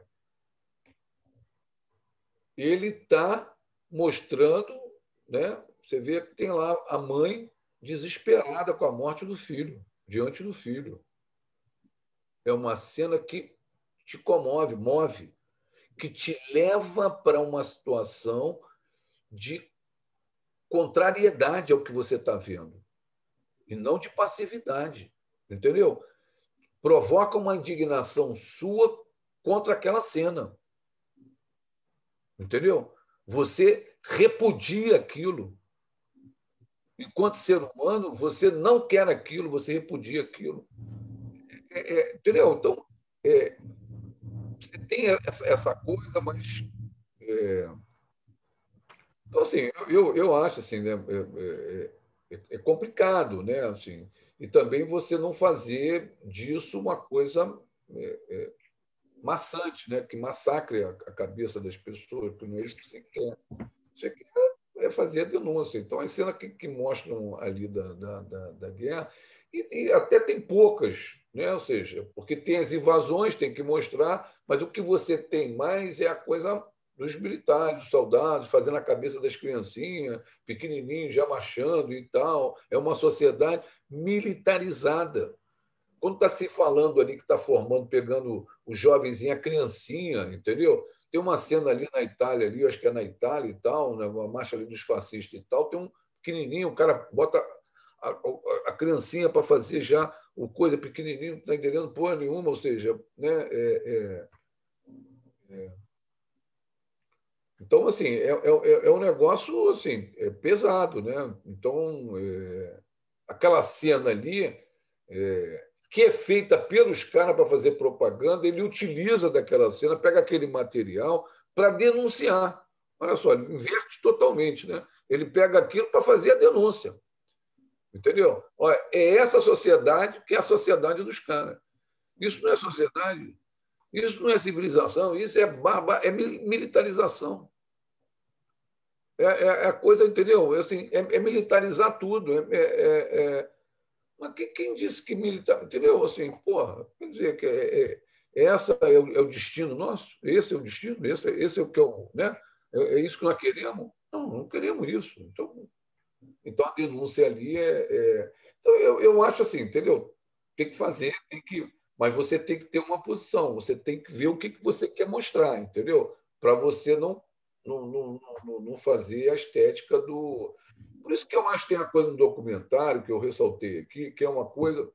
Ele está mostrando, né? Você vê que tem lá a mãe desesperada com a morte do filho, diante do filho. É uma cena que te comove, move, que te leva para uma situação de contrariedade ao que você está vendo, e não de passividade, entendeu? Provoca uma indignação sua contra aquela cena, entendeu? Você repudia aquilo. Enquanto ser humano, você não quer aquilo, você repudia aquilo. É, é, entendeu? Então, é, você tem essa, essa coisa, mas... É... Então, assim, eu, eu acho assim, né, é, é, é complicado, né? Assim, e também você não fazer disso uma coisa é, é, maçante, né? Que massacre a, a cabeça das pessoas, que não é isso que você quer. Você quer é fazer a denúncia. Então, as cenas que, que mostram ali da, da, da, da guerra, e, e até tem poucas, né? Ou seja, porque tem as invasões, tem que mostrar, mas o que você tem mais é a coisa dos militares, dos soldados, fazendo a cabeça das criancinhas, pequenininhos, já marchando e tal. É uma sociedade militarizada. Quando está se falando ali que está formando, pegando o jovenzinho, a criancinha, entendeu? Tem uma cena ali na Itália, ali, acho que é na Itália e tal, né? Uma marcha ali dos fascistas e tal, tem um pequenininho, o cara bota a, a, a criancinha para fazer já o coisa pequenininho, não está entendendo porra nenhuma, ou seja, né? É, é, é. Então, assim, é, é, é um negócio assim, é pesado, né? Então, é, aquela cena ali, é, que é feita pelos caras para fazer propaganda, ele utiliza daquela cena, pega aquele material para denunciar. Olha só, ele inverte totalmente, né? Ele pega aquilo para fazer a denúncia. Entendeu? Olha, é essa sociedade que é a sociedade dos caras. Isso não é sociedade, isso não é civilização, isso é, barba, é militarização. É, é, é a coisa, entendeu? Assim, é, é militarizar tudo. É, é, é... Mas quem disse que militar... Entendeu? Assim, porra, quer dizer que é, é, essa é o, é o destino nosso? Esse é o destino? Esse, esse é o que eu... Né? É, é isso que nós queremos? Não, não queremos isso. Então, então a denúncia ali é... é... Então, eu, eu acho assim, entendeu? Tem que fazer, tem que... Mas você tem que ter uma posição, você tem que ver o que você quer mostrar, entendeu? Para você não, não, não, não, não fazer a estética do... Por isso que eu acho que tem a coisa no documentário, que eu ressaltei aqui, que é uma coisa...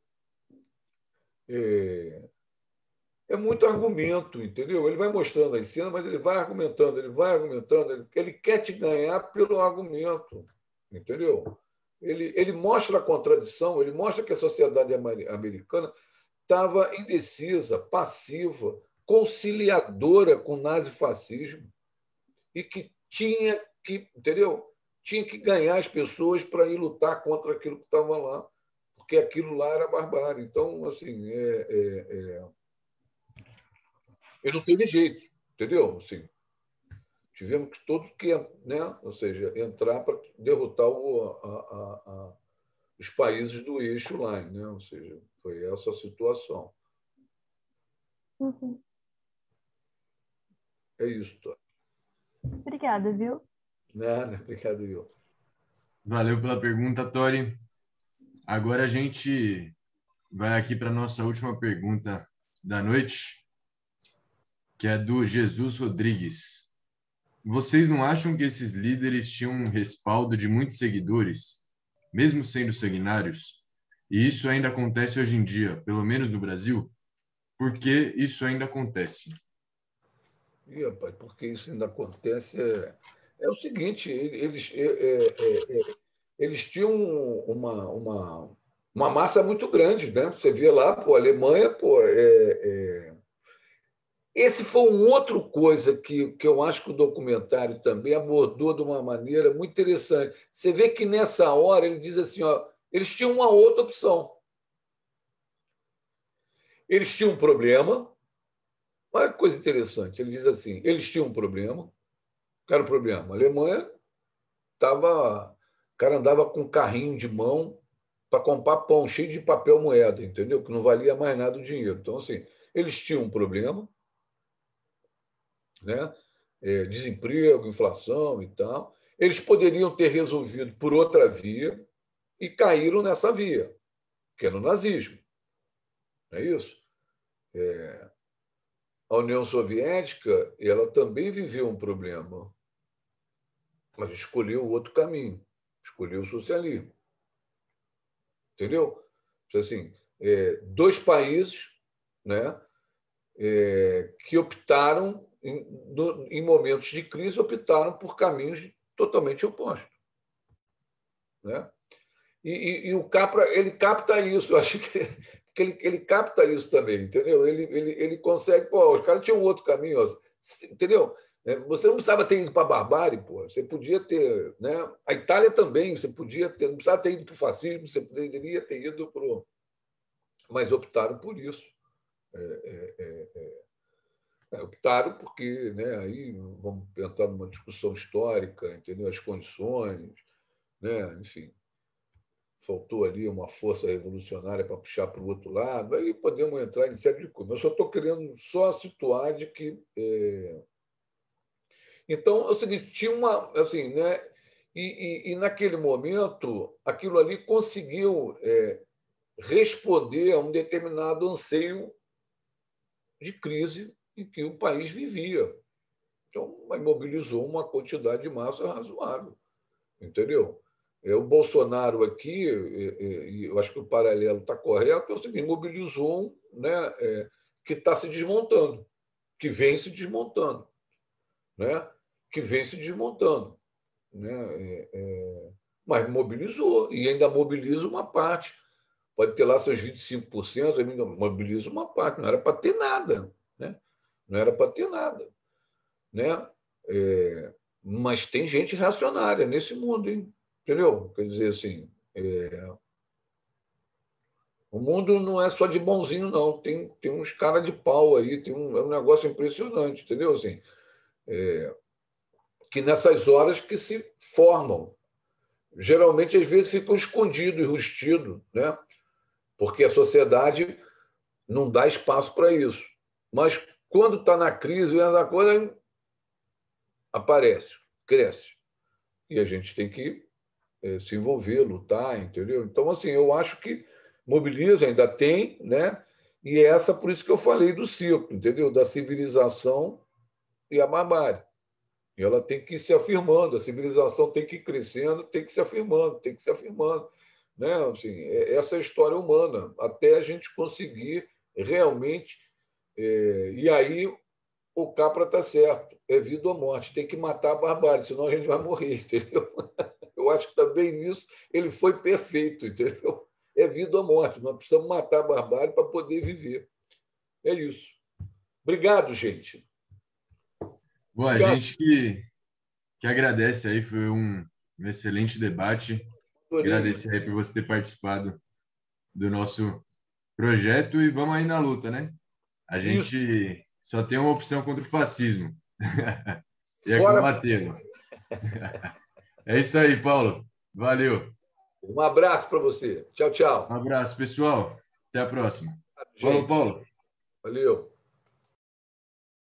É, é muito argumento, entendeu? Ele vai mostrando as cenas, mas ele vai argumentando, ele vai argumentando, ele, ele quer te ganhar pelo argumento, entendeu? Ele, ele mostra a contradição, ele mostra que a sociedade americana estava indecisa, passiva, conciliadora com o nazifascismo e que tinha que, entendeu? Tinha que ganhar as pessoas para ir lutar contra aquilo que estava lá, porque aquilo lá era barbárie. Então, assim, é, é, é... ele não teve jeito, entendeu? Assim, tivemos que todos que, né? Ou seja, entrar para derrotar o, a, a, a, os países do eixo lá, né? Ou seja, foi essa a situação. Uhum. É isso, Tony. Obrigada, viu? Nada, obrigado, eu. Valeu pela pergunta, Tori. Agora a gente vai aqui para a nossa última pergunta da noite, que é do Jesus Rodrigues. Vocês não acham que esses líderes tinham um respaldo de muitos seguidores, mesmo sendo sanguinários? E isso ainda acontece hoje em dia, pelo menos no Brasil? Por que isso ainda acontece? Ih, rapaz, porque isso ainda acontece é, é o seguinte, eles, é, é, é, eles tinham uma, uma, uma massa muito grande, né? Você via lá, pô, a Alemanha, pô, é, é... esse foi um outro coisa que, que eu acho que o documentário também abordou de uma maneira muito interessante. Você vê que nessa hora ele diz assim, ó, eles tinham uma outra opção. Eles tinham um problema. Olha que coisa interessante. Ele diz assim, eles tinham um problema. Qual era o problema? A Alemanha estava... O cara andava com um carrinho de mão para comprar pão, cheio de papel moeda, entendeu? Que não valia mais nada o dinheiro. Então, assim, eles tinham um problema, né? É, desemprego, inflação e tal. Eles poderiam ter resolvido por outra via e caíram nessa via, que é no nazismo. Não é isso? É... A União Soviética, ela também viveu um problema, mas escolheu outro caminho, escolheu o socialismo. Entendeu? Assim, é, dois países, né, é, que optaram, em, no, em momentos de crise, optaram por caminhos totalmente opostos. Né? E, e, e o Capra, ele capta isso, eu acho que, que ele, ele capta isso também, entendeu? Ele, ele, ele consegue, pô, os caras tinham outro caminho, entendeu? Você não precisava ter ido para a barbárie, pô. Você podia ter, né? A Itália também, você podia ter, não precisava ter ido para o fascismo, você poderia ter ido para o... Mas optaram por isso. É, é, é, é, optaram porque, né? Aí vamos entrar numa discussão histórica, entendeu? As condições, né? Enfim. Faltou ali uma força revolucionária para puxar para o outro lado, aí podemos entrar em série de coisas. Eu só estou querendo só situar de que... É... Então, é o seguinte, tinha uma... Assim, né? E, e, e naquele momento, aquilo ali conseguiu é, responder a um determinado anseio de crise em que o país vivia. Então, mobilizou uma quantidade de massa razoável, entendeu? O Bolsonaro aqui, e eu acho que o paralelo está correto, é o seguinte, mobilizou um, né, é, que está se desmontando, que vem se desmontando, né, que vem se desmontando. Né, é, é, mas mobilizou, e ainda mobiliza uma parte. Pode ter lá seus vinte e cinco por cento, ainda mobiliza uma parte, não era para ter nada. Né, não era para ter nada. Né, é, mas tem gente reacionária nesse mundo, hein? Entendeu? Quer dizer assim, é... o mundo não é só de bonzinho, não. Tem, tem uns caras de pau aí, tem um, é um negócio impressionante, entendeu? Assim, é... que nessas horas que se formam. Geralmente, às vezes, ficam escondidos e rustidos, né? Porque a sociedade não dá espaço para isso. Mas, quando está na crise, a coisa aparece, cresce. E a gente tem que se envolver, lutar, entendeu? Então, assim, eu acho que mobiliza, ainda tem, né? E é essa, por isso que eu falei do ciclo, entendeu? Da civilização e a barbárie. E ela tem que ir se afirmando, a civilização tem que ir crescendo, tem que ir se afirmando, tem que ir se afirmando. Né? Assim, essa é a história humana, até a gente conseguir realmente... É... E aí o Capra está certo, é vida ou morte, tem que matar a barbárie, senão a gente vai morrer, entendeu? Eu acho que também nisso ele foi perfeito, entendeu? É vida ou morte. Nós precisamos matar a barbárie para poder viver. É isso. Obrigado, gente. Bom, a Obrigado. gente que, que agradece aí, foi um, um excelente debate. Adorei. Agradecer aí por você ter participado do nosso projeto e vamos aí na luta, né? A gente isso. só tem uma opção contra o fascismo. E é combatê-lo. É isso aí, Paulo. Valeu. Um abraço para você. Tchau, tchau. Um abraço, pessoal. Até a próxima. Falou, Paulo. Valeu.